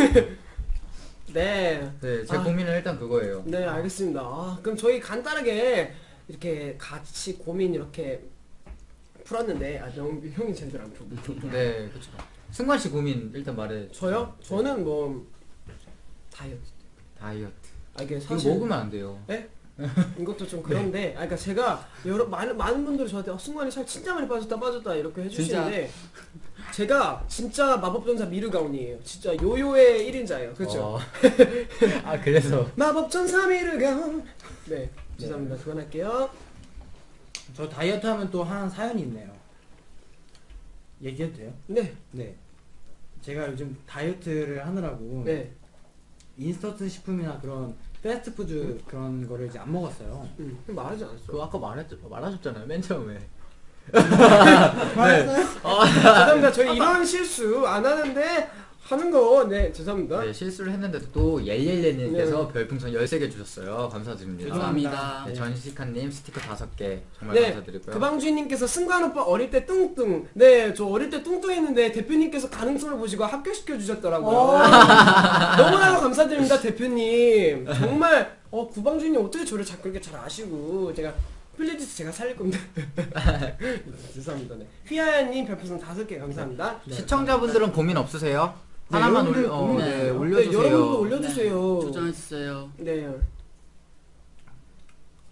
네. 네, 제 아. 고민은 일단 그거예요. 네, 알겠습니다. 아, 그럼 저희 간단하게 이렇게 같이 고민 이렇게 풀었는데, 아, 형, 형이 제대로 안 풀고. 네, 그렇죠. 승관 씨 고민 일단 말해. 저요? 저는 뭐 다이어트. 다이어트. 아 이게 이거 사실 먹으면 안 돼요. 이것도 좀 그런데, 아, 그러니까 제가 여러 많은 많은 분들이 저한테 어, 승관이 살 진짜 많이 빠졌다 빠졌다 이렇게 해주시는데, 제가 진짜 마법전사 미르가온이에요. 진짜 요요의 일 인자예요. 그렇죠? 어. 아, 그래서. 마법전사 미르가온. 네, 죄송합니다. 그만할게요. 저 다이어트 하면 또 한 사연이 있네요. 얘기해도 돼요? 네, 네. 제가 요즘 다이어트를 하느라고 네. 인스턴트 식품이나 그런 패스트푸드 그런 거를 이제 안 먹었어요. 음, 말하지 않았어. 그거 아까 말했, 말하셨잖아요. 맨 처음에. 말했어요? 죄송합니다. 저희 이런 실수 안 하는데 하는 거, 네, 죄송합니다. 네, 실수를 했는데 또 옐옐레님께서 네. 별풍선 열세 개 주셨어요. 감사드립니다. 감사합니다. 네, 전시카님 스티커 다섯 개 정말 네, 감사드리고요. 그방주인님께서 승관 오빠 어릴 때 뚱뚱. 네, 저 어릴 때 뚱뚱했는데 대표님께서 가능성을 보시고 합격시켜 주셨더라고요. 너무나도 감사드립니다, 대표님. 정말 어 구방주인님 어떻게 저를 자꾸 그렇게 잘 아시고 제가 플레이리스트 제가 살릴 겁니다. 죄송합니다. 네. 휘하야님 별풍선 다섯 개 감사합니다. 네. 시청자분들은 고민 없으세요? 네, 하나만 여러분들 올려, 어, 고민 네, 없어요? 올려주세요. 네, 여러분도 올려주세요. 조정해주세요. 네.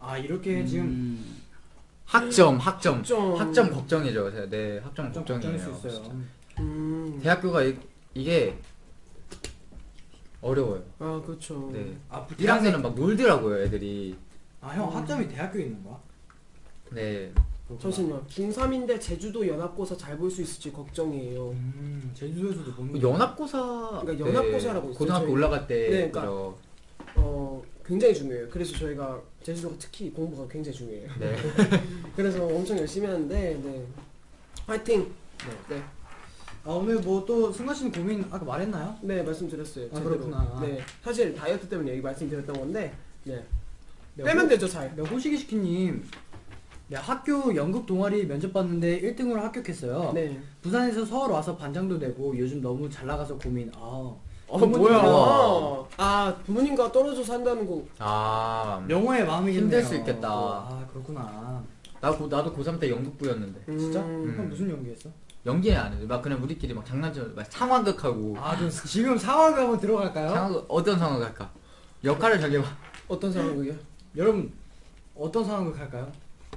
아 이렇게 지금 음, 학점, 학점, 학점. 학점 걱정이죠. 제가. 네, 학점 좀 걱정이에요. 걱정일 수 있어요. 진짜. 음. 대학교가 이, 이게 어려워요. 아 그렇죠. 네. 아 일 학년은 막 놀더라고요, 애들이. 아형 학점이 대학교에 있는 거야? 네. 잠시만요. 중삼인데 제주도 연합고사 잘 볼 수 있을지 걱정이에요. 음 제주도에서도 보는 그 거. 연합고사. 그러니까 연합고사라고 있어요, 고등학교 저희. 올라갈 때. 네, 그러니까. 그죠. 어 굉장히 중요해요. 그래서 저희가 제주도가 특히 공부가 굉장히 중요해요. 네. 그래서 엄청 열심히 하는데 네. 화이팅. 네. 네. 아 오늘 뭐 또 승관 씨는 고민 아까 말했나요? 네 말씀드렸어요. 아, 제대로. 그렇구나. 네 사실 다이어트 때문에 여기 말씀드렸던 건데 네 네, 빼면 호- 되죠 잘. 네, 호시기 시키님. 네, 학교 연극 동아리 면접 봤는데 일 등으로 합격했어요. 네. 부산에서 서울 와서 반장도 되고 요즘 너무 잘 나가서 고민. 아 어 부모님과 뭐야? 아 부모님과 떨어져 산다는 거. 아. 명호의 마음이겠네요. 힘들 수 있겠다. 아 그렇구나. 나 고, 나도 고삼 때 연극부였는데. 음, 진짜? 음. 형 무슨 연기했어? 연기는 안 해도 막 그냥 우리끼리 막 장난치면서 막 상황극하고. 아 그럼 지금 상황을 한번 들어갈까요? 상황극 어떤 상황극 할까? 역할을 정해봐. 어떤 상황이요? 여러분 어떤 상황극 할까요?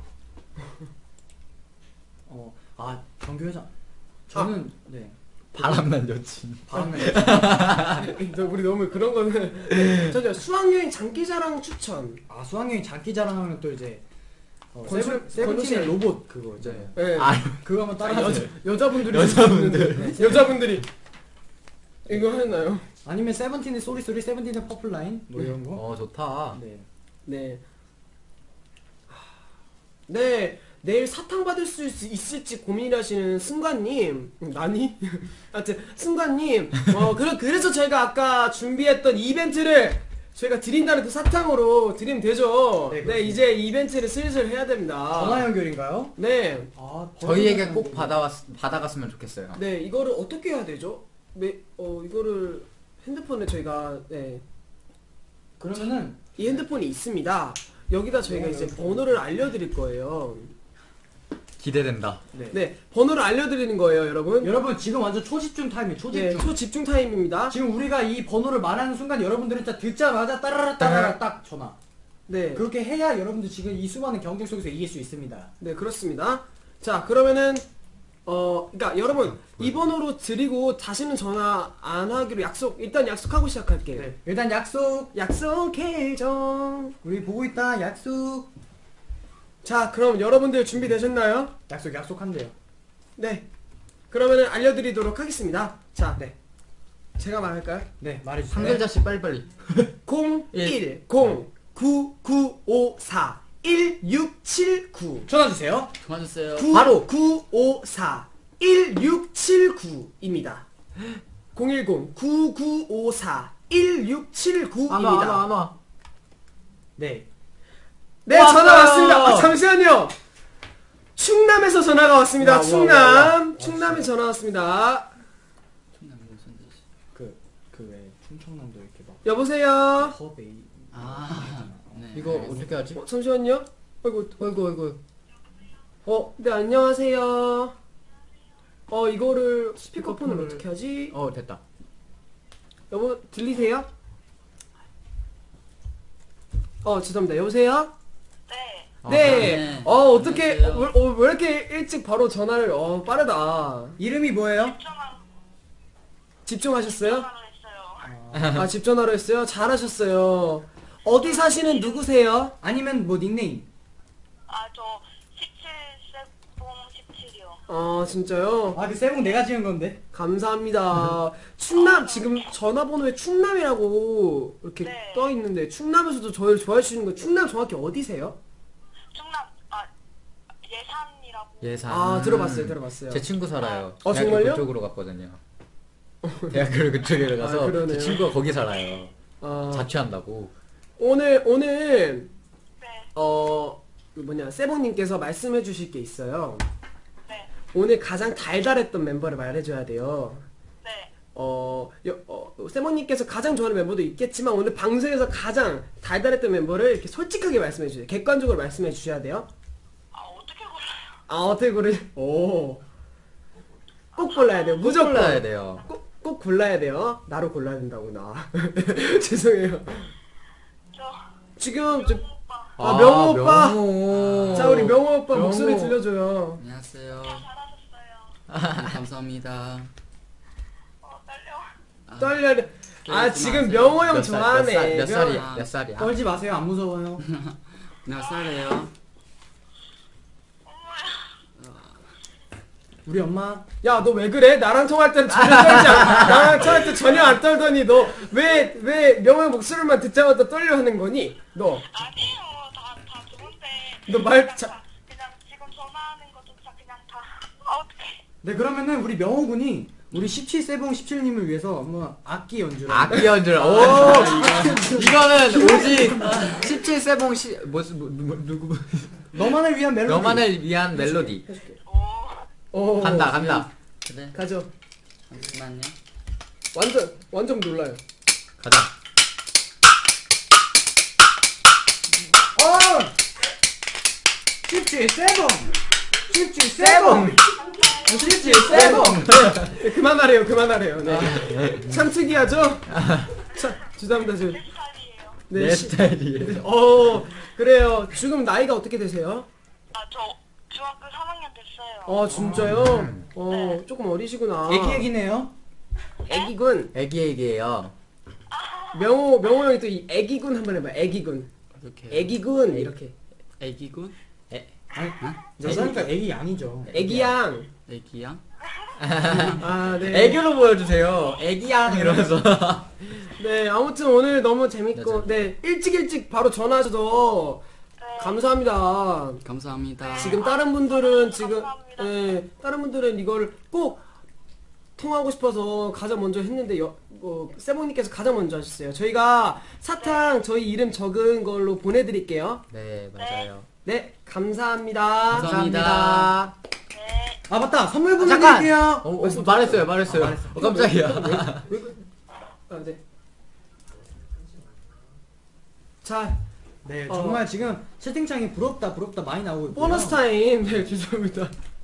어, 아 정규 회장. 저는 네 바람난 여친. 바람난 저 우리 너무 그런 거는 네. 저죠 수학여행 장기자랑 추천. 아 수학여행 장기자랑하면 또 이제 어, 건설- 세븐 세븐틴의 건설- 로봇 그거 있잖아요. 네. 아, 그거 한번 아, 따라하세요. 여자 여자분들이 여자분들. 네, 여자분들이 이거 하나요? 아니면 세븐틴의 쏘리 쏘리 세븐틴의 퍼플 라인 뭐 이런 거. 어 좋다. 네. 네. 네. 내일 사탕 받을 수 있- 있을지 고민하시는 승관님, 음, 나니? 하여튼 승관님, 어 그래 그래서 저희가 아까 준비했던 이벤트를 저희가 드린다는 그 사탕으로 드리면 되죠. 네, 네, 그렇습니다. 이제 이벤트를 슬슬 해야 됩니다. 전화 연결인가요? 네, 아 저희에게 번호 꼭 연결. 받아왔 받아갔으면 좋겠어요. 네 이거를 어떻게 해야 되죠? 네, 어 이거를 핸드폰에 저희가 네, 그러면은 이 핸드폰이 있습니다. 여기다 저희가 네, 이제 여기. 번호를 알려드릴 거예요. 기대된다. 네. 네, 번호를 알려드리는 거예요, 여러분. 여러분 지금 완전 초집중 타임이에요. 초집중. 네, 초집중 타임입니다. 지금 우리가 이 번호를 말하는 순간 여러분들은 진짜 듣자마자 따라라 따라라 딱 전화. 네, 그렇게 해야 여러분들 지금 이 수많은 경쟁 속에서 이길 수 있습니다. 네 그렇습니다. 자, 그러면은 어, 그러니까 여러분 이 번호로 드리고 다시는 전화 안 하기로 약속. 일단 약속하고 시작할게요. 네. 일단 약속. 약속해줘. 우리 보고 있다. 약속. 자, 그럼 여러분들 준비되셨나요? 약속 약속한대요. 네. 그러면은 알려드리도록 하겠습니다. 자, 네. 제가 말할까요? 네 말해주세요. 한 글자씩 빨리빨리. 공일 공 구 구 오 사 일 육 칠 구 전화 주세요. 도와주세요. 바로. 구 오 사 일 육 칠 구입니다. 공일공 구 구 오 사 일 육 칠 구입니다. 안 와, 안 와, 안 와. 네. 네, 왔어요. 전화 왔습니다. 아, 잠시만요. 충남에서 전화가 왔습니다. 와, 와, 충남. 와, 와. 충남에 전화 왔습니다. 그 그 왜 충청남도 이렇게 막 여보세요. 허베이. 아, 네. 이거 어떻게 하지? 어, 잠시만요. 아이고, 어이구 어이구. 어, 네, 안녕하세요. 어, 이거를 스피커폰을 스피커폰을- 어떻게 하지? 어 됐다. 여보, 들리세요? 어, 죄송합니다. 여보세요? 네. 어, 네. 네. 어, 어떻게, 어, 안녕하세요. 왜, 어, 왜 이렇게 일찍 바로 전화를, 어, 빠르다. 이름이 뭐예요? 전화 집중하셨어요? 전화로 했어요. 아, 집 전화로 했어요? 잘하셨어요. 어디 사시는 누구세요? 아니면 뭐 닉네임. 아, 저 십칠 세봉 십칠이요. 아, 진짜요? 아 그 세봉 내가 지은 건데. 감사합니다. 충남, 지금 전화번호에 충남이라고 이렇게 네. 떠 있는데, 충남에서도 저희를 좋아해 주시는 거, 충남 정확히 어디세요? 충남 아 예산이라고. 예산. 아, 들어봤어요, 들어봤어요. 제 친구 살아요. 어, 대학교 정말요? 그쪽으로 갔거든요. 대학교를 그쪽에 가서 아, 그러네요. 제 친구가 거기 살아요. 아, 자취한다고. 오늘, 오늘, 네. 어, 그 뭐냐, 세봉님께서 말씀해 주실 게 있어요. 네. 오늘 가장 달달했던 멤버를 말해줘야 돼요. 네. 어, 여, 어, 세모님께서 가장 좋아하는 멤버도 있겠지만 오늘 방송에서 가장 달달했던 멤버를 이렇게 솔직하게 말씀해 주세요. 객관적으로 말씀해 주셔야 돼요. 아, 어떻게 골라요? 아, 어떻게 고르, 오. 꼭 골라야 돼요. 무조건. 골라야 돼요. 꼭, 꼭 골라야 돼요. 나로 골라야 된다구나. 죄송해요. 저 지금, 저, 오빠. 아, 명호 오빠. 명호. 자, 우리 명호 오빠 명호. 목소리 들려줘요. 안녕하세요. 잘하셨어요. 네, 감사합니다. 어, 떨려. 아, 떨려. 아, 떨리지 지금 마세요. 명호 형 몇 살, 좋아하네. 몇, 살, 몇 명호- 살이야? 몇 살이야? 떨지 마세요. 안 무서워요. 몇 살이에요? 우리 엄마. 야, 너 왜 그래? 나랑 통화할 때는 전혀 떨지 않아. 나랑 통화할 때 전혀 안 떨더니 너 왜 왜 명호 형 목소리만 듣자마자 떨려 하는 거니? 너. 아니에요. 다, 다 좋은데. 너 말 자- 그냥 지금 전화하는 것조차 그냥 다. 아, 어떡해. 네, 그러면은 우리 명호 군이 우리 십칠 세봉 십칠님을 위해서 뭐 악기 연주를. 악기 연주를. 오, 이거는 오직 십칠 세봉 시, 뭐, 뭐, 뭐, 누구, 너만을 위한 멜로디. 너만을 위한 멜로디. 해줄게. 오. 오. 간다, 간다. 그래. 가죠. 잠시만요. 완전 완전 놀라요. 가자. 어! 십칠 세봉. 십칠 세봉. 십칠 세봉. 네, 그만하래요. 그만하래요. 네. 참 특이하죠? 참 죄송합니다. 저. 내 스타일이에요. 네. 내 시- 스타일이에요. 어, 그래요. 지금 나이가 어떻게 되세요? 아, 저 중학교 삼 학년 됐어요. 어, 진짜요? 어, 조금 어리시구나. 애기 애기네요. 애기군. 애기 애기예요. 명호 명호 형이 또 이 애기군 한번 해봐. 애기군. 이렇게. 애기군 이렇게. 애기군? 아니, 여자니까 애기 양이죠. 애기양. 애기양? 아, 네. 애교로 보여주세요. 애기양 이러면서. 네, 아무튼 오늘 너무 재밌고, 네, 일찍 일찍 바로 전화하셔서 네. 감사합니다. 감사합니다. 지금 다른 분들은 지금, 감사합니다. 예, 다른 분들은 이걸 꼭 통화하고 싶어서 가장 먼저 했는데, 여, 뭐, 세봉님께서 가장 먼저 하셨어요. 저희가 사탕 저희 이름 적은 걸로 보내드릴게요. 네, 맞아요. 네, 감사합니다. 감사합니다. 네. 아 맞다. 선물 아, 잠깐! 보내드릴게요. 어, 어, 말했어요, 말했어요. 아, 말했어. 어, 깜짝이야. 왜, 그- 아, 네. 자, 네, 어. 정말 지금 채팅창에 부럽다 부럽다 많이 나오고 있고요. 보너스 타임. 네, 죄송합니다.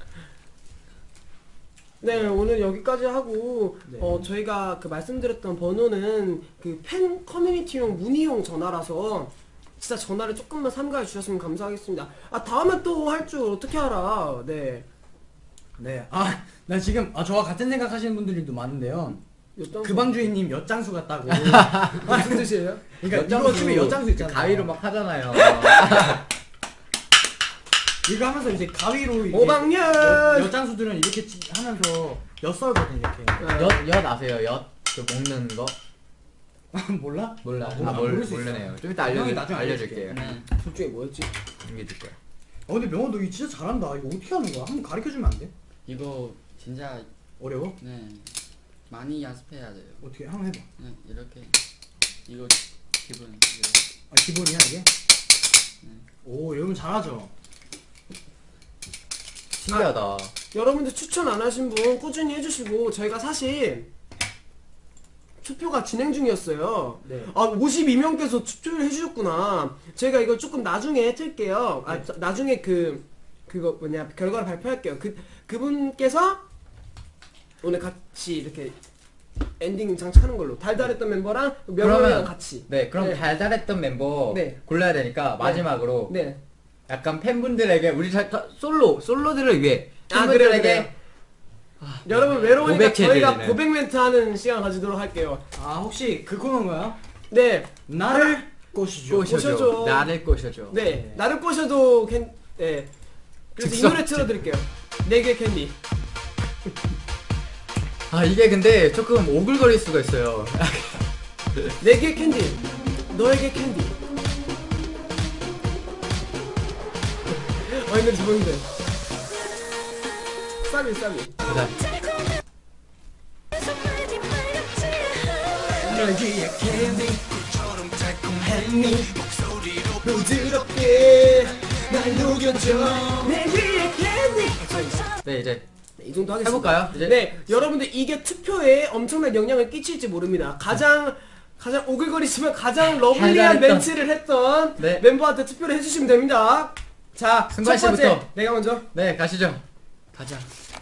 네, 오늘 여기까지 하고, 네. 어, 저희가 그 말씀드렸던 번호는 그 팬 커뮤니티용 문의용 전화라서 진짜 전화를 조금만 삼가해 주셨으면 감사하겠습니다. 아, 다음에 또 할 줄 어떻게 알아. 네. 네. 아, 나 지금 아 저와 같은 생각하시는 분들도 많은데요. 엿장수. 그방 주인님 엿장수 같다고. 무슨 뜻이에요? 그러니까 이거 치면 엿장수 있잖아. 가위로 막 하잖아요. 이거 하면서 이제 가위로 이렇게 오방년! 엿- 엿장수들은 이렇게 치- 하면서 엿 썰거든 이렇게. 엿, 엿 아세요? 엿? 그 먹는 거? 몰라? 몰라. 아, 아, 몰라. 몰, 모를 수 있어. 모르네요. 좀 이따 형이 알려줄, 나중에 알려줄게요. 네. 둘 중에 뭐였지? 준비해줄 거야. 어 근데 명호 너 이거 진짜 잘한다. 이거 어떻게 하는 거야? 한번 가르쳐 주면 안 돼? 이거 진짜 어려워? 네 많이 연습해야 돼요. 어떻게 한번 해봐. 네, 이렇게 이거 기분 이거. 아 기본이야 이게? 오 여러분 잘하죠? 신기하다. 여러분들 추천 안 하신 분 꾸준히 해주시고, 저희가 사실 투표가 진행 중이었어요. 네. 아, 오십이 명께서 투표를 해주셨구나. 저희가 이거 조금 나중에 틀게요. 아, 네. 자- 나중에 그, 그거 뭐냐, 결과를 발표할게요. 그, 그분께서 오늘 같이 이렇게 엔딩 장착하는 걸로. 달달했던 멤버랑 명호랑 그러면- 같이. 네, 그럼 네. 달달했던 멤버 네. 골라야 되니까 마지막으로 네. 약간 팬분들에게 우리 자, 다- 솔로 솔로들을 위해 아, 그래요, 팬분들에게 그래요. 여러분 외로우니까 고백 저희가 해드리는. 고백 멘트 하는 시간 가지도록 할게요. 아 혹시 그 코너인가요? 네. 나를 꼬시죠. 꼬셔줘. 꼬셔줘. 나를 꼬셔줘. 네. 나를 꼬셔도 캔, 네. 그래서 이 즉석- 노래 틀어드릴게요. 내게 캔디. 아 이게 근데 조금 오글거릴 수가 있어요. 내게 캔디. 너에게 캔디. 아, 이 노래 좋은데. 쌈이, 쌈이. 자, 너에게 캔디. 부드럽게 날 녹여줘. 내 위에 캔디. 네 이제 네, 이 정도 하겠습니다. 해볼까요? 이제 네, 여러분들 이게 투표에 엄청난 영향을 끼칠지 모릅니다. 가장 가장 오글거리지만 가장 러블리한 달달했던. 멘트를 했던 네. 멤버한테 투표를 해주시면 됩니다. 자, 승관 첫 번째 씨부터. 내가 먼저. 네 가시죠. 가자.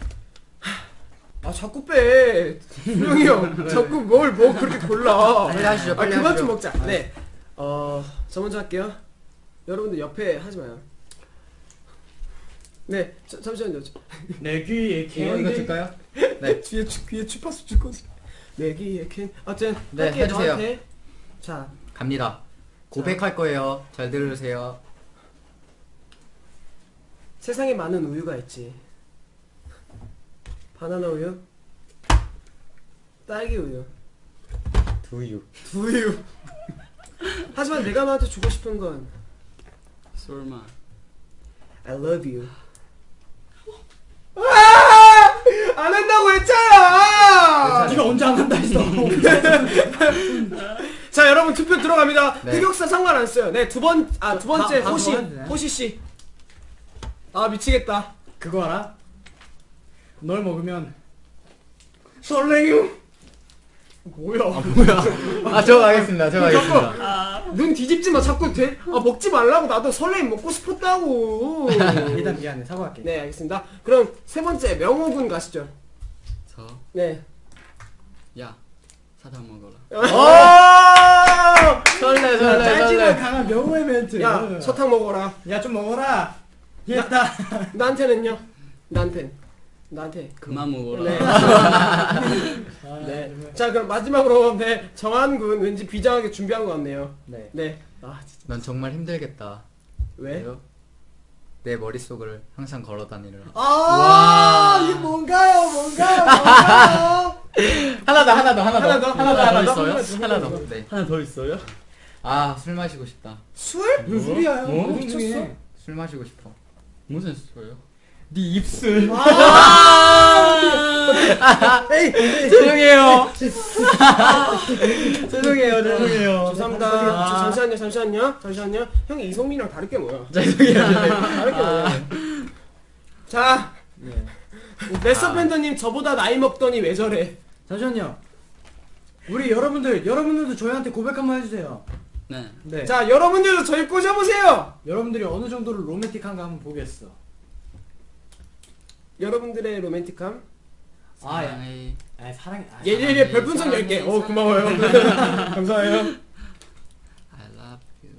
아 자꾸 빼. 수영이 형, 자꾸 뭘 뭐 그렇게 골라. 빨리 하시죠, 아 빨리 그만 하시죠. 좀 먹자. 네, 어, 저 먼저 할게요. 여러분들 옆에 하지 마요. 네, 저, 잠시만요. 내 귀에 이거 이거 줄까요? 네. 귀에 주, 귀에 주파수 줄 거지. 내 귀에 캔. 아무튼 네, 할게요, 해주세요. 저한테. 자, 갑니다. 고백할 거예요. 잘 들으세요. 세상에 많은 우유가 있지. 바나나 우유, 딸기 우유, 두유. 두유. 하지만 내가 너한테 주고 싶은 건 설마. I love you. 아! 안 한다고 했잖아. 네가 언제 안 한다 했어. 자, 여러분 투표 들어갑니다. 네. 흑역사 상관 안 써요. 네, 두 번, 아, 두 번째 다- 다 호시, 좋아하는데. 호시 씨. 아, 미치겠다. 그거 알아? 널 먹으면 설레요. 뭐야? 아, 저 가겠습니다. 저 가겠습니다. 눈 뒤집지 마. 자꾸 돼. 아, 먹지 말라고. 나도 설레임 먹고 싶었다고. 일단 미안해. 사과할게. 네, 알겠습니다. 그럼 세 번째 명호군 가시죠. 저. 네. 야. 사탕 먹어라. 오! 설레, 설레, 짤지만 설레. 강한 명호의 멘트. 야, 사탕 먹어라. 야, 좀 먹어라. 됐다. 나한테는요? 나한텐. 나한테. 그만 먹어라. 네. 아, 네. 정말. 자, 그럼 마지막으로 네, 정한군 왠지 비장하게 준비한 것 같네요. 네. 네. 아, 진짜. 넌 정말 힘들겠다. 왜? 왜요? 내 머릿속을 항상 걸어 다니느라. 아, 이게 뭔가요? 뭔가요? 뭔가요? 하나 더, 하나 더, 하나 더. 하나 더? 하나 더, 하나 하나 더 더. 있어요? 하나 더. 네. 하나 더 있어요? 아, 술 마시고 싶다. 술? 무슨 소리야? 어? 무슨 미쳤어? 소리야? 술 마시고 싶어. 무슨 소리요? 네 입술. 에이, 에이. 죄송해요. 죄송해요, 죄송해요. 죄송합니다. 아. 저, 잠시만요, 잠시만요, 잠시만요. 형이 이성민이랑 다를 게 뭐야? 죄송해요. 다를 게 뭐야? 자, 네. 레서밴더님 저보다 나이 먹더니 왜 저래? 잠시만요. 우리 여러분들, 여러분들도 저희한테 고백 한번 해주세요. 네. 네. 자, 여러분들도 저희 꼬셔보세요. 여러분들이 어느 정도로 로맨틱한가 한번 보겠어. 여러분들의 로맨틱함. 아, 야. 사랑해. 아, 사랑해. 아, 예, 예, 예, 별풍선 열 개. 어, 고마워요. 감사해요. I love you.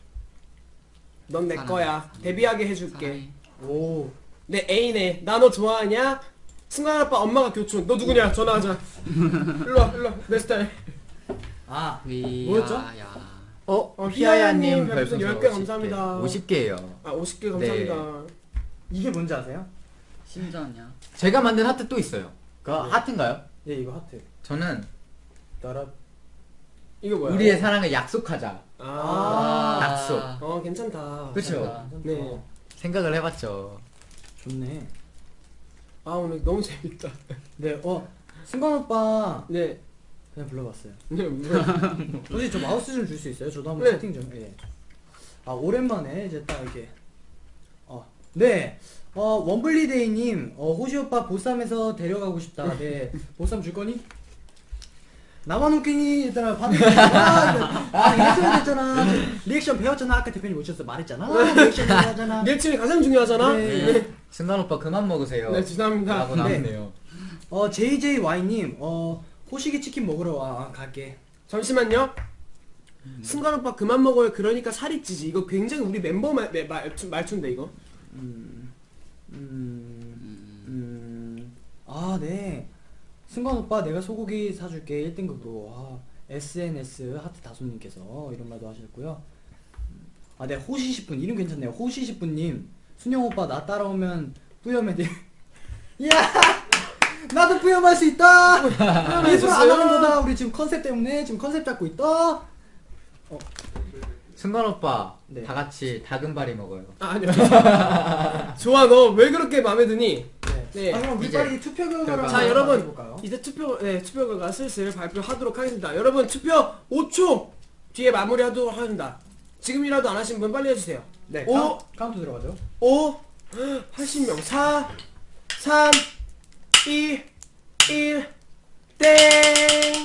넌 내 거야. 데뷔하게 해줄게. 사랑해. 오. 내 애인애. 나 너 좋아하냐? 승관 아빠 엄마가 교촌. 너 누구냐? 전화하자. 일로와, 일로와. 내 스타일. 아, 위아야. 뭐였죠? 어, 어 희아야님 희아야님 별풍선 열 개 감사합니다. 오십 개예요. 아, 오십 개 감사합니다. 이게 뭔지 아세요? 심장이야. 제가 만든 하트 또 있어요. 그 하트인가요? 네, 이거 하트. 저는 따라. 이거 뭐야? 우리의 사랑을 약속하자. 아. 약속. 어, 괜찮다. 그쵸? 네. 생각을 해봤죠. 좋네. 아, 오늘 너무 재밌다. 네, 어, 승관 오빠 네. 그냥 불러봤어요. 네, 뭐야. 혹시 저 마우스 좀 줄 수 있어요? 저도 한번 네. 세팅 좀. 예. 아, 오랜만에 이제 딱 이렇게. 어, 네. 어, 원블리데이님, 어, 호시 오빠 보쌈에서 데려가고 싶다. 네. 보쌈 줄 거니? 나만 웃기니? 얘들아, 받으셨잖아. 아, 이랬어야 됐잖아. 리액션 배웠잖아. 아까 대표님 오셨어. 말했잖아. 리액션 배웠잖아. 리액션이 가장 중요하잖아. 네. 네. 승관 오빠 그만 먹으세요. 네, 죄송합니다. 라고 네. 나왔네요. 어, 제이제이와이님, 어, 호식이 치킨 먹으러 와. 아, 갈게. 잠시만요. 승관 오빠 그만 먹어요. 그러니까 살이 찌지. 이거 굉장히 우리 멤버 말, 말, 말투, 말투인데 이거. 음, 음, 음, 아, 네. 승관 오빠 내가 소고기 사줄게 일 등급으로. 아, 에스엔에스 하트 다솜님께서 이런 말도 하셨고요. 아, 네, 호시십분 이름 괜찮네요. 호시십분님, 순영 오빠 나 따라오면 뿌염해 돼. 야, 나도 뿌염할 수 있다. 일부러 안 하는 거다. 우리 지금 컨셉 때문에 지금 컨셉 잡고 있다. 승관 오빠 네. 다 같이 다금바리 먹어요. 아, 아니요. 좋아, 너 왜 그렇게 마음에 드니? 네. 네. 아, 그럼 우리 이제 빨리 투표 결과를 결과. 자, 한번 여러분. 해볼까요? 이제 투표, 네, 투표 결과 슬슬 발표하도록 하겠습니다. 여러분, 투표 오 초 뒤에 마무리하도록 하겠습니다. 지금이라도 안 하신 분 빨리 해주세요. 네, 오. 카운, 카운트 들어가죠. 오, 팔십 명, 사, 삼, 이, 일, 땡!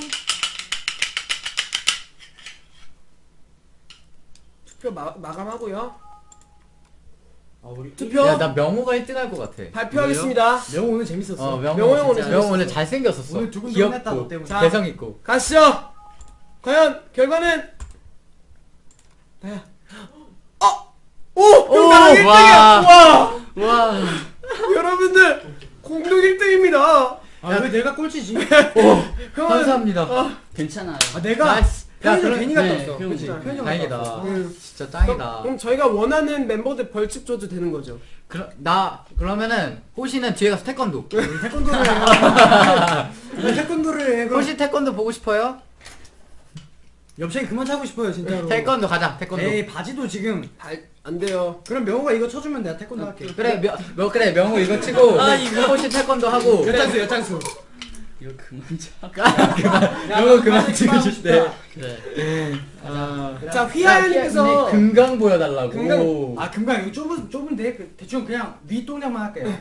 투표 마, 마감하고요. 아, 우리 투표 야, 나 명호가 일 등 할 것 같아. 발표하겠습니다. 명호 오늘 재밌었어. 어, 명호, 명호 형 오늘 진짜- 명호 오늘 재밌었어. 잘생겼었어. 오늘 두근두근했다, 너 귀엽고, 때문에. 자. 개성 있고. 가시죠. 과연 결과는 네. 어, 오! 형 나랑 일 등이야! 와! 와. 여러분들 공동 일 등입니다. 아 왜 내가 꼴찌지? 감사합니다. 괜찮아요. 아 내가 나이스. 야, 편의점 그럼- 괜히 갔다 네, 왔어. 그럼 그치? 이제 편의점 갔다 다행이다. 왔어. 음. 진짜 그럼, 짱이다. 그럼 저희가 원하는 멤버들 벌칙 줘도 되는 거죠? 그럼 나 그러면은 호시는 뒤에 가서 태권도. 우리 태권도를 해요. 우리 태권도를 해. 그럼 호시 태권도 보고 싶어요? 엽차이 그만 차고 싶어요 진짜로. 태권도 가자. 태권도. 에이 바지도 지금. 발, 안 돼요. 그럼 명호가 이거 쳐주면 내가 태권도 할게. 그래 명, 명 그래 명호 이거 치고 아, 이거. 호시 태권도 하고 여장수 여장수. 이거 그만 자. 명호 그만 찍으실 때. 그래. 아, 자, 휘하연님께서 금강 보여달라고. 금강- 아 금방 이거 좁은 좁은데 그 대충 그냥 위 동작만 할게요.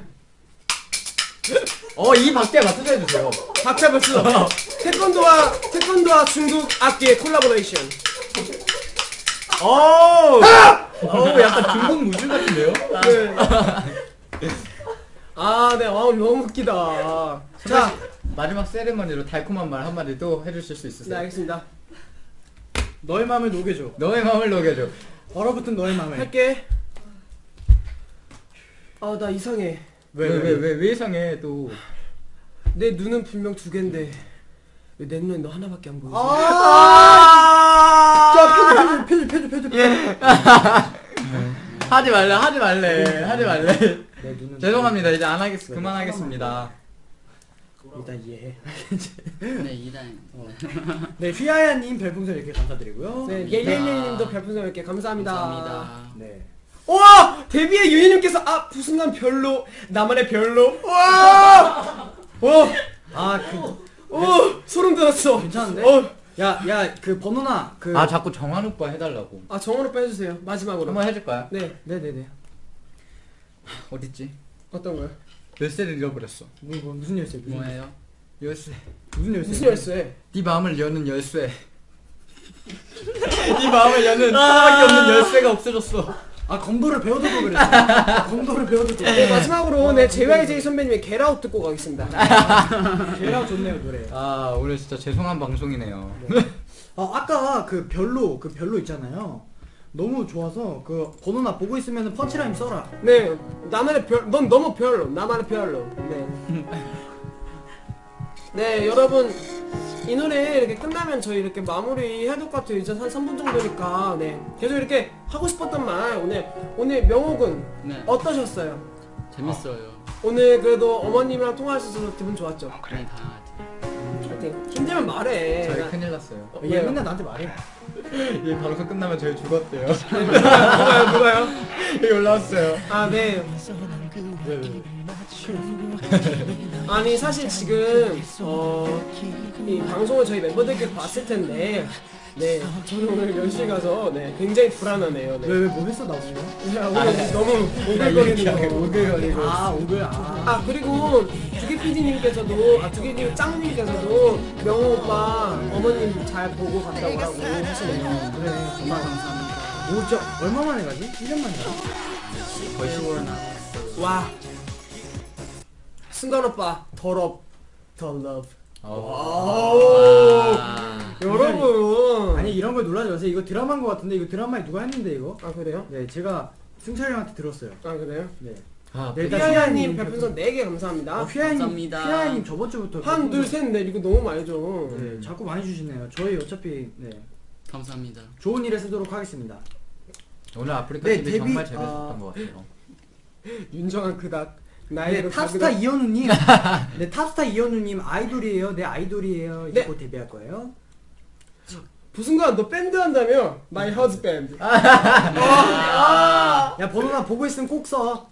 어, 이 박자에 맞춰서 해주세요. 박자 벌써 태권도와 태권도와 중국 악기의 콜라보레이션. 오, 오, 약간 중국 무술 같은데요? 네. 아, 네, 아, 너무 웃기다. 자, 마지막 세레머니로 달콤한 말 한마디 또 해주실 수 네, 있으세요? 알겠습니다. 너의 마음을 녹여줘. 너의 마음을 녹여줘. 얼어붙은 너의 마음을. 할게. 아, 나 이상해. 왜, 왜, 왜, 왜, 왜 이상해, 또. 내 눈은 분명 두 개인데 왜 내 눈엔 너 하나밖에 안 보이지? 아. 자 편집 편집 편집 편집. 하지 말래, 하지 말래, 하지 말래. 내 눈은 죄송합니다. 이제 안 하겠, 그만하겠습니다. 일단 이해해. 네, 이단. 네 휘하야님 별풍선 이렇게 감사드리고요. 네, 예예예님도 별풍선 이렇게 감사합니다. 감사합니다. 네. 와, 데뷔의 유희님께서 아 부순간 별로 나만의 별로. 와, 와, 아그 오 소름 돋았어. 괜찮은데? 어, 야야 그 번호나 그. 아, 자꾸 정한 오빠 해달라고. 아 정원 오빠 해주세요. 마지막으로. 한번 해줄까요? 네, 네네네. 어딨지? 어떤 거요? 열쇠를 잃어버렸어. 뭐, 뭐 무슨 열쇠? 무슨 뭐예요? 열쇠. 무슨 열쇠? 무슨 열쇠? 네 마음을 여는 열쇠. 네 마음을 여는 하나밖에 없는 열쇠가 없어졌어. 아 검도를 배워두고 그랬어. 아, 검도를 배워두고. 네, 마지막으로 네 제이와이제이 선배님의 겟아웃 듣고 가겠습니다. 제일 좋네요 노래. 아, 오늘 진짜 죄송한 방송이네요. 아 아까 그 별로 그 별로 있잖아요. 너무 좋아서 그 번호나 보고 있으면 펀치라인 써라. 네, 나만의 별, 넌 너무 별로, 나만의 별로. 네. 네, 여러분 이 노래 이렇게 끝나면 저희 이렇게 마무리 해야 될 것 같아요. 이제 한 삼 분 정도니까. 네, 계속 이렇게 하고 싶었던 말 오늘 오늘 명호군 네. 어떠셨어요? 재밌어요. 오늘 그래도 어머님이랑 통화하셔서 기분 좋았죠? 네, 당연하지. 파이팅. 힘들면 말해. 저희 나- 큰일 났어요. 어, 얘 왜요? 맨날 나한테 말해. 이 방송 끝나면 저희 죽었대요. 누가요, 누가요? 여기 올라왔어요. 아, 네. 아니 사실 지금 어, 이 방송을 저희 멤버들끼리 봤을 텐데 네 저는 오늘 연실 가서 네 굉장히 불안하네요. 네. 왜 왜 뭐 했어 나 오늘? 야, 오늘 너무 오글거리는 거. 오글거리고. 아 오글 아. 아 그리고 두개 피디님께서도 아 두개님 짱님께서도 명호 오빠 어머님 잘 보고 갔다 오라고 하시네요. 그래 정말 감사합니다. 오 진짜 얼마 만에 가지? 일 년 만에 가지? 거의 십 월 나. 와 승관 오빠 더럽 더 러브. 어. 아, 여러분 아니 이런 걸 놀라지 마세요. 이거 드라마인 것 같은데 이거 드라마에 누가 했는데 이거? 아 그래요? 네 제가 승철이 형한테 들었어요. 아 그래요? 네. 아, 네, 일단 휘하야님 휘하야님 별풍선 네 개 감사합니다. 어, 휘하야님 감사합니다. 휘하야님 저번 주부터 한, 둘, 셋, 넷 이거 너무 많이 줘. 네 자꾸 많이 주시네요. 저희 어차피 네 감사합니다. 좋은 일에 쓰도록 하겠습니다. 오늘 아프리카 네, 티비 데뷔- 정말 재밌었던 아. 것 같아요. 윤정한 그닥 네 나이로 탑스타 가그닥. 이현우님, 네 탑스타 이현우님 아이돌이에요. 네 아이돌이에요. 이제 네. 곧 데뷔할 거예요. 부승관 너 밴드 한다며? My husband. 야 번호나 보고 있으면 꼭 써.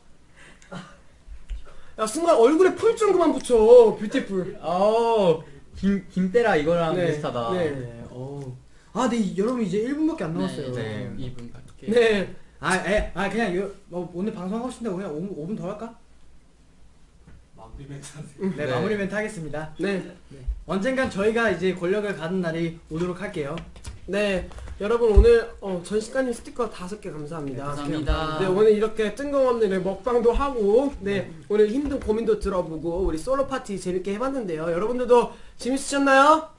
야 순간 얼굴에 풀 좀 그만 붙여. 뷰티풀. 어, 김, 김때라 이거랑 네, 비슷하다. 네. 네. 어. 아, 네 여러분 이제 일 분밖에 안 남았어요. 네. 이 분 밖에. 네. 아, 에, 아 그냥 요, 뭐, 오늘 방송하고 싶은데 그냥 오 분, 오 분 더 할까? 마무리 멘트 하세요. 네, 네. 마무리 멘트 하겠습니다. 네. 언젠간 저희가 이제 권력을 갖는 날이 오도록 할게요. 네. 여러분 오늘 어, 전시관님 스티커 다섯 개 감사합니다. 감사합니다. 네 오늘 이렇게 뜬금없는 네, 먹방도 하고 네 오늘 힘든 고민도 들어보고 우리 솔로 파티 재밌게 해봤는데요. 여러분들도 재밌으셨나요?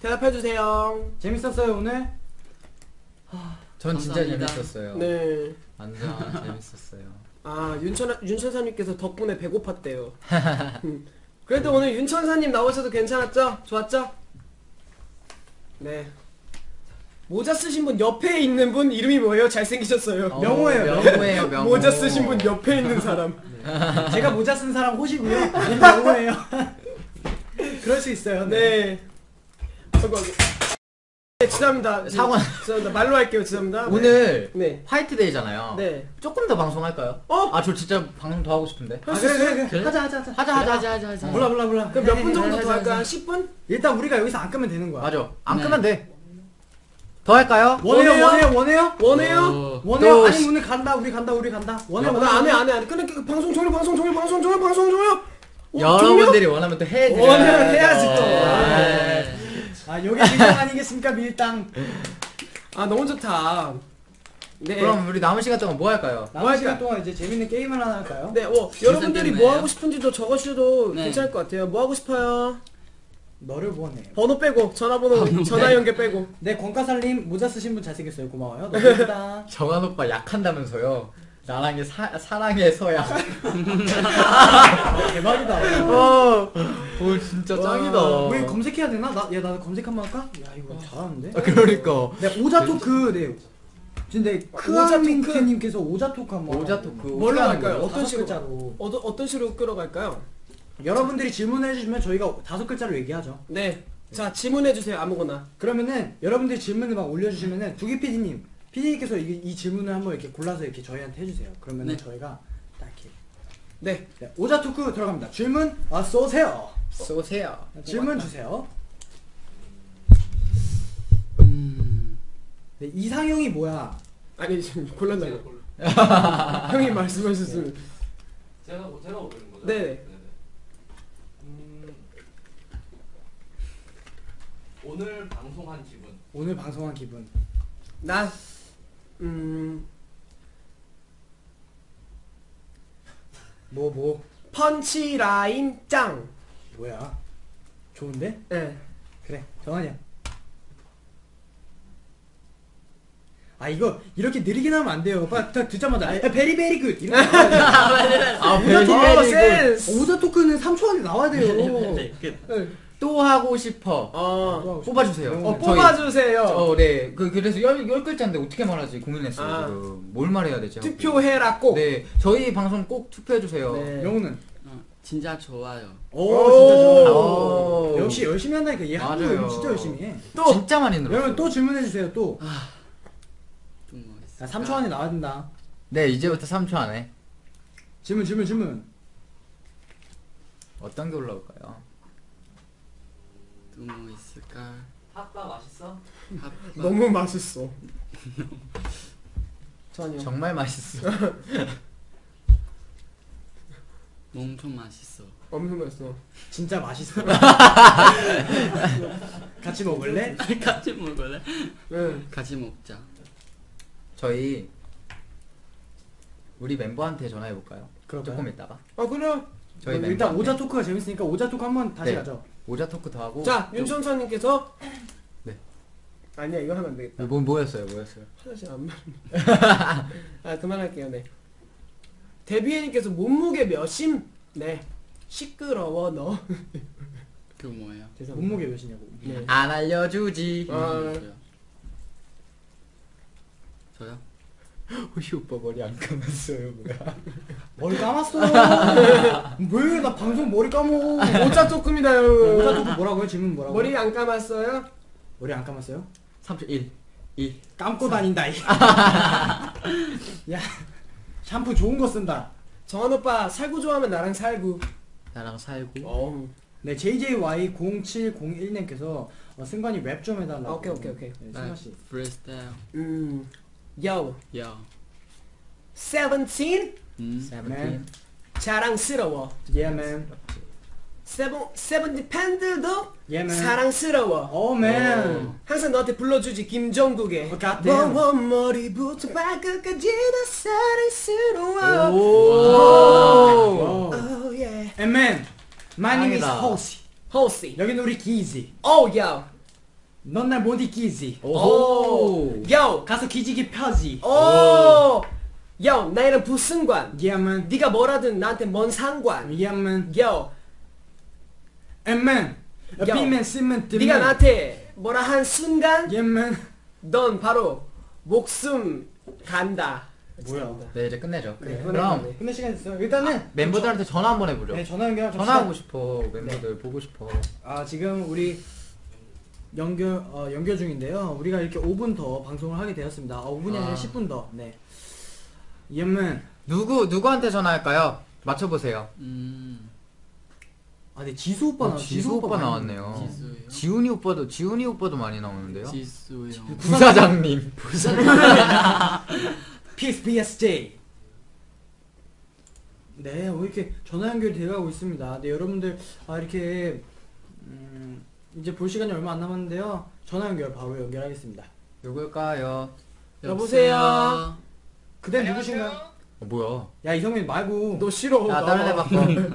대답해주세요. 재밌었어요 오늘? 전 진짜 감사합니다. 재밌었어요. 네. 완전 재밌었어요. 아 윤천 윤천사님께서 덕분에 배고팠대요. 음. 그래도 오늘 윤천사님 나오셔도 괜찮았죠? 좋았죠? 네. 모자 쓰신 분 옆에 있는 분 이름이 뭐예요? 잘생기셨어요. 어, 명호예요, 명호예요, 명호. 모자 쓰신 분 옆에 있는 사람. 제가 모자 쓴 사람 호시고요. 명호예요. 그럴 수 있어요. 네. 아이고, 아이고. 네, 죄송합니다. 사과. 죄송합니다. 말로 할게요. 죄송합니다. 오늘 네. 화이트데이잖아요. 네. 조금 더 방송할까요? 어? 아 저 진짜 방송 더 하고 싶은데. 아, 그래, 그래, 그래. 그래? 하자, 하자, 하자. 하자 하자 하자. 하자 하자. 몰라, 몰라, 몰라. 그럼 몇 분 해, 정도 해, 더 해, 할까요? 해. 십 분? 일단 우리가 여기서 안 끄면 되는 거야. 맞아. 안 네. 끄면 돼. 더 할까요? 원해요, 원해요? 원해요, 원해요? 원해요? 어, 원해요? 또 아니, 시- 오늘 간다, 우리 간다, 우리 간다. 원해, 야, 원해. 나 안해 안해 안해. 근데 그 방송 종료 방송 종료 방송 종료 방송 종료. 어, 여러분들이 원하면 또 해드려. 원하면 해야지 또. 네. 아, 여기 밀당 아니겠습니까, 밀당. 아 너무 좋다. 네. 그럼 우리 남은 시간 동안 뭐 할까요? 남은 시간 동안 이제 재밌는 게임을 하나 할까요? 네, 어, 여러분들이 뭐 게임이에요? 하고 싶은지도 적어주셔도 네. 괜찮을 것 같아요. 뭐 하고 싶어요? 너를 원해. 번호 빼고, 전화번호, 전화 연결 빼고. 네, 권가살님 모자 쓰신 분 잘생겼어요. 고마워요. 너무 예쁘다. 정한 오빠 약한다면서요. 나랑의 사, 사랑의 서양. 대박이다. 어, 오 진짜 짱이다. 우리 검색해야 되나? 나, 야, 나 검색 한번 할까? 야, 이거 잘하는데? 아, 그러니까. 네, 오자토크, 네. 근데 크아민트님께서 오자토크 한번. 오자토크. 뭘로 어떻게 하는 할까요? 거예요? 어떤 다섯 식으로? 글자로. 어, 어떤 식으로 끌어갈까요? 여러분들이 질문해 주시면 저희가 다섯 글자로 얘기하죠. 네. 자, 질문해주세요. 아무거나. 그러면은 여러분들이 질문을 막 올려주시면은 두기 피디님, 피디님께서 이, 이 질문을 한번 이렇게 골라서 이렇게 저희한테 해주세요. 그러면은 네. 저희가 딱 이렇게. 네. 네, 오자토크 들어갑니다. 질문 아, 쏘세요. 쏘세요. 질문 주세요. 음, 네, 이상형이 뭐야? 아니, 지금 곤란해요. 제가 골- 형이 말씀하셨으면. 제가 제가 고르는 거죠? 네. 네네. 음, 오늘 방송한 기분. 오늘 방송한 기분. 난, 음, 뭐, 뭐, 펀치라인 짱. 뭐야? 좋은데? 네. 그래, 정한이야. 아, 이거 이렇게 느리게 나오면 안 돼요. 빨리 딱 듣자마자 아, 베리 베리 굿 이렇게 나와야 돼. 아, 오자토크, 어, 베리 센스. 오자토크는 삼 초 안에 나와야 돼요. 네. 또 하고 싶어. 어, 뽑아주세요. 어, 저희- 뽑아주세요. 어, 네. 그, 그래서 열, 열 글자인데 어떻게 말하지 고민했어요, 아. 지금. 뭘 말해야 되지? 하고. 투표해라 꼭. 네. 저희 방송 꼭 투표해주세요. 네. 명호는? 어, 진짜 좋아요. 오, 오. 진짜 좋아요. 오. 역시 열심히 한다니까. 얘 한국 맞아요. 진짜 열심히 해. 또. 진짜 많이 늘었어요. 여러분 또 질문해주세요, 또. 좀 멋있어. 야, 삼 초 안에 나와야 된다. 네, 이제부터 삼 초 안에. 질문, 질문, 질문. 어떤 게 올라올까요? 또 뭐 있을까? 핫바 맛있어? 밥- 너무 맛있어. 전혀. 정말 맛있어. 엄청 맛있어. 엄청 맛있어. 진짜 맛있어. 같이 먹을래? 같이 먹을래? 네. 같이 먹자. 저희 우리 멤버한테 전화해볼까요? 그럴까요? 조금 있다가. 아, 그래요? 저희 그럼 일단 멤버한테. 오자 토크가 재밌으니까 오자 토크 한번 다시 네. 가죠. 오자 토크 더 하고. 자, 좀- 윤천사님께서. 네. 아니야, 이거 하면 안 되겠다. 뭐, 뭐였어요, 뭐였어요? 화장실 안 맞네. 아, 그만할게요, 네. 데뷔애님께서 몸무게 몇임? 네. 시끄러워, 너. 그 뭐예요? 죄송합니다. 몸무게 몇이냐고. 네. 안 알려주지. 아, 저요? 저요? 호시 오빠 머리 안 감았어요, 뭐야? 머리 감았어. 왜? 나 방송 머리 감어. 오자 조금이다요. 오자 토크 뭐라고요? 질문 뭐라고? 머리 안 감았어요? 머리 안 감았어요? 삼 초 일, 이. 감고 다닌다. 이. 야, 샴푸 좋은 거 쓴다. 정한 오빠 살구 좋아하면 나랑 살구. 나랑 살고. 어. 네, 제이제이와이 공칠공일님께서 어, 승관이 랩 좀 해달라고. 아, 오케이, 오케이, 오케이. 네, 승관 씨. 프리스타일. 음. 요. 야. 세븐틴 음. 세븐틴. 자랑스러워. Yeah, man. 세븐 세븐틴 팬들도 Yeah, man. 사랑스러워. Oh, man. 항상 너한테 불러주지 김정국의 Oh, God damn. 워워 머리부터 발끝까지 다 사랑스러워. 오. 오. Oh yeah. And man, my name is 짱이다. 호시. 호시. 여기는 우리 기지. Oh yeah. 넌 날 못 이기지. 오. 요. 가서 기지개 펴지. 오. 요 나이랑 무슨관? Yeah man. 네가 뭐라든 나한테 뭔 상관? Yeah man. 요 And man. 야. B면 쓰면 뜨면. 네가 나한테 뭐라 한 순간 Yeah man. 넌 바로 목숨 간다. 뭐야? 네 이제 끝내죠. 네, 그럼 끝내네. 끝낼 시간 됐어요. 일단은 멤버들한테 전화 한번 해보죠. 네, 전화 연결 좀 전화하고 시작. 싶어. 멤버들 보고 싶어. 아 지금 우리 연결 어, 연결 중인데요. 우리가 이렇게 오 분 더 방송을 하게 되었습니다. 아, 오 분이 아니라 아. 십 분 더. 네. 예문. 누구 누구한테 전화할까요? 맞춰보세요. 음. 아, 네 지수 오빠 나 어, 지수 오빠 많이 나왔네요. 나오네요. 지수요? 지훈이 오빠도 지훈이 오빠도 많이 나오는데요. 지수 형. 부사장님. 피에스피에스제이. 네, 뭐 이렇게 전화 연결이 돼가고 있습니다. 네, 여러분들 아 이렇게 음, 이제 볼 시간이 얼마 안 남았는데요. 전화 연결 바로 연결하겠습니다. 누굴까요? 여보세요? 그대 누구신가요? 어, 뭐야? 야 이성민 말고. 너 싫어. 야 다른 애 바꿔.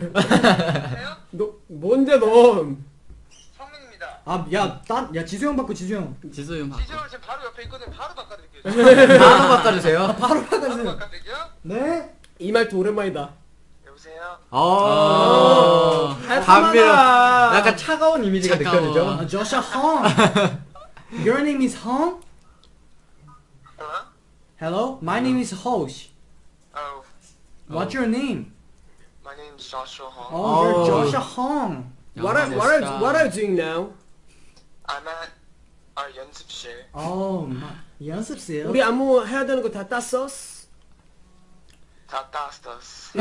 너 뭔데 넌? 성민입니다. 아, 야, 딴, 야 지수 형 바꿔 지수 형. 지수 형 바꿔. 지수형 지금 바로 옆에 있거든요. 바로 바꿔드릴게요. 바로 바꿔주세요. 바로 바로 바꿔주세요. 바꿔드릴게요. 네. 이 말도 오랜만이다. 여보세요. 어. 달콤하다. 약간 차가운 이미지가 차가워. 느껴지죠? 아, Joshua Hong. Your name is Hong? Hello. Hello, my name is Hosh. Oh, What's your name? my name is Joshua Hong. Oh, you're Oh. Joshua Hong. What are, what are, what are you doing now? I'm at our 연습실. Oh, my. 연습실. 우리 안무 해야 되는 거 다 땄어? 다 땄어.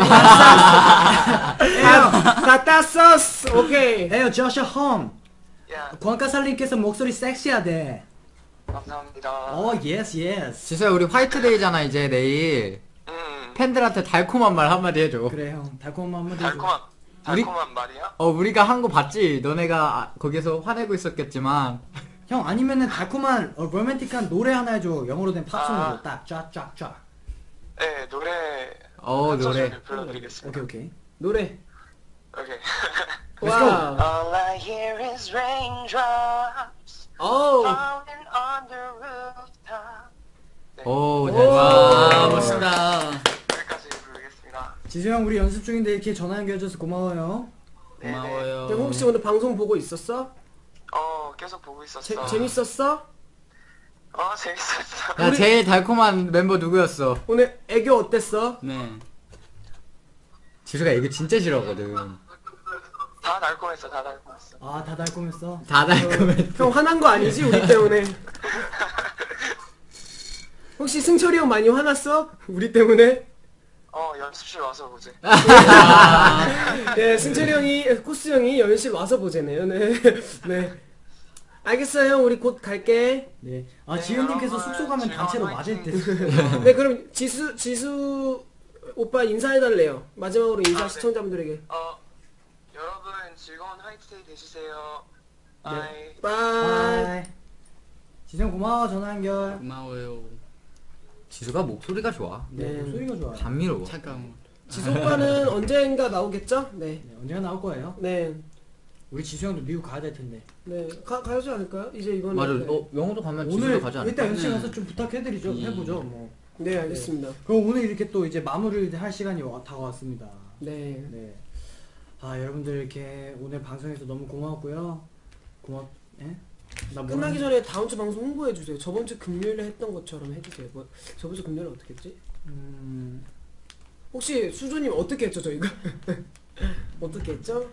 다 땄어. 오케이. Hey, Joshua Hong. Yeah, 광가살님께서 목소리 섹시하대. 감사합니다. Oh, yes, yes. 지수야 우리 화이트데이잖아 이제 내일. 음, 팬들한테 달콤한 말 한마디 해줘. 그래 형, 달콤한 한마디 해줘. 달콤한 우리- 달콤한 말이야? 어 우리가 한 거 봤지? 너네가 아, 거기서 화내고 있었겠지만 형 아니면은 달콤한 어, 로맨틱한 노래 하나 해줘. 영어로 된 팝송으로 아. 딱 쫙쫙쫙. 네, 노래 어 한 노래 소절 불러드리겠습니다. 오케이 오케이. 노래. 오케이. Let's go. 와. All I hear is raindrops 어우. falling on the rooftop. 네, 오 오. 잘. 와 멋있다. 여기까지 부르겠습니다. 지수 형 우리 연습 중인데 이렇게 전화 연결해줘서 고마워요. 네네. 고마워요. 그럼 혹시 오늘 방송 보고 있었어? 어, 계속 보고 있었어. 재, 재밌었어? 어, 재밌었어. 야 제일 달콤한 멤버 누구였어? 오늘 애교 어땠어? 네. 지수가 이거 진짜 싫어하거든. 다 달콤했어, 다 달콤했어. 아, 다 달콤했어. 다 달콤해. 형 화난 거 아니지 우리 때문에? 혹시 승철이 형 많이 화났어? 우리 때문에? 어, 연습실 와서 보지. 네, 승철이 형이 코스 형이 연습실 와서 보재네요. 네, 네. 알겠어요, 형. 우리 곧 갈게. 네. 아 네, 지훈님께서 여러분, 숙소 가면 즐거운 단체로 맞을 듯. 네, 그럼 지수 지수 오빠 인사해달래요. 마지막으로 인사 아, 네. 시청자분들에게. 어, 여러분 즐거운 화이트데이 되시세요. 바이. 바이. 바이. 지수 형 고마워 전화 연결. 고마워요. 지수가 목소리가 좋아. 네, 네. 목소리가 좋아요. 감미로워. 차가워. 지수 오빠는 언젠가 나오겠죠? 네, 네, 언제가 나올 거예요? 네, 우리 지수 형도 미국 가야 될 텐데. 네. 가 가지 않을까요? 이제 이번에. 맞아. 네. 어 영어도 가면 오늘 지수가 가지 않을까? 일단 연습실 네. 가서 좀 부탁해드리죠. 음. 해보죠. 뭐. 네, 알겠습니다. 그럼 오늘 이렇게 또 이제 마무리를 할 시간이 와- 다가왔습니다. 네. 네. 아 여러분들 이렇게 오늘 방송에서 너무 고마웠고요. 고맙. 예? 나 뭐라 끝나기 하지? 전에 다음 주 방송 홍보해 주세요. 저번 주 금요일에 했던 것처럼 해주세요. 뭐 저번 주 금요일에 어떻게 했지? 음. 혹시 수조님 어떻게 했죠 저희가? 어떻게 했죠?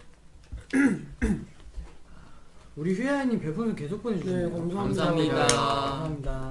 우리 휘하연님 별풍선 계속 보내주시네요. 네, 감사합니다. 감사합니다. 감사합니다.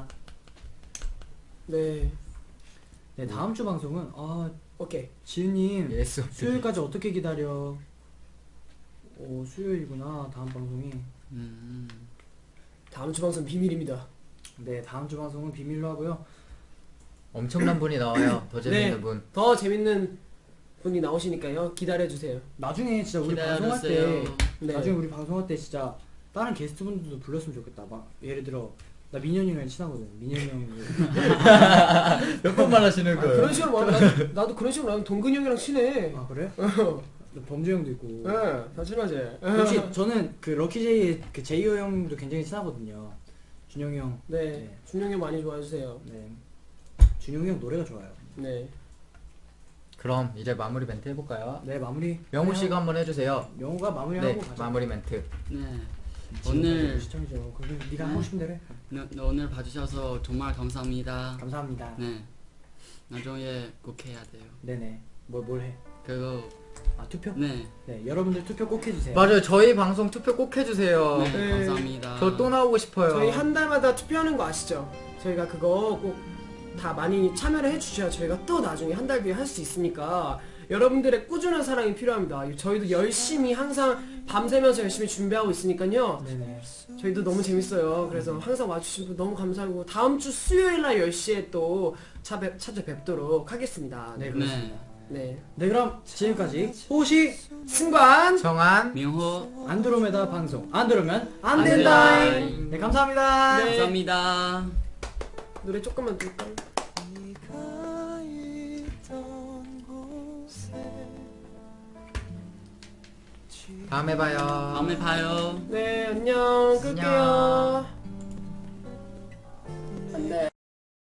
네. 네 다음 주 방송은 아 오케이. 지은님 예스. 수요일까지 어떻게 기다려? 오 수요일이구나 다음 방송이. 음. 다음 주 방송 비밀입니다. 네 다음 주 방송은 비밀로 하고요. 엄청난 분이 나와요. 더 재밌는 네. 분. 더 재밌는 분이 나오시니까요. 기다려 주세요. 나중에 진짜 우리 방송할 때 기다려주세요. 네. 나중에 우리 방송할 때 진짜 다른 게스트분들도 불렀으면 좋겠다. 막 예를 들어 나 민현이랑 친하거든. 민현이 형이 몇 번만 하시는 아, 그런 식으로 말하면 나도, 나도 그런 식으로 하면 동근이 형이랑 친해. 아 그래? 어. 범주 형도 있고. 네, 다 친하지. 역시 저는 그 럭키제이의 그 제이오 형도 굉장히 친하거든요. 준영이 형. 네, 네. 준영이 형 많이 좋아해 주세요. 네. 준용이 형 노래가 좋아요. 네. 그럼 이제 마무리 멘트 해볼까요? 네, 마무리. 명호 씨가 한번 해주세요. 명호가 마무리하고 네, 가자. 마무리 멘트. 네. 지금 오늘 시청이죠. 그럼 네가 네. 하고 싶은 대로 해. 네, 네, 오늘 봐주셔서 정말 감사합니다. 감사합니다. 네. 나중에 꼭 해야 돼요. 네네. 뭐 뭘 해? 그리고 아 투표? 네. 네, 여러분들 투표 꼭 해주세요. 맞아요. 저희 방송 투표 꼭 해주세요. 네, 네. 감사합니다. 저 또 나오고 싶어요. 저희 한 달마다 투표하는 거 아시죠? 저희가 그거 꼭 다 많이 참여를 해주셔야 저희가 또 나중에 한 달 뒤에 할 수 있으니까 여러분들의 꾸준한 사랑이 필요합니다. 저희도 열심히 항상 밤새면서 열심히 준비하고 있으니까요. 네네. 저희도 너무 재밌어요. 그래서 항상 와주신 분 너무 감사하고 다음 주 수요일 날 열 시에 또 찾아, 찾아뵙도록 하겠습니다. 네, 네. 그렇습니다. 네. 네, 그럼 지금까지 호시 승관 정한 민호 안드로메다 방송 안 들으면 안 안 된다. 된다. 네, 감사합니다. 네. 감사합니다. 노래 조금만 들을까? 다음에 봐요. 다음에 봐요. 네, 안녕. 끌게요.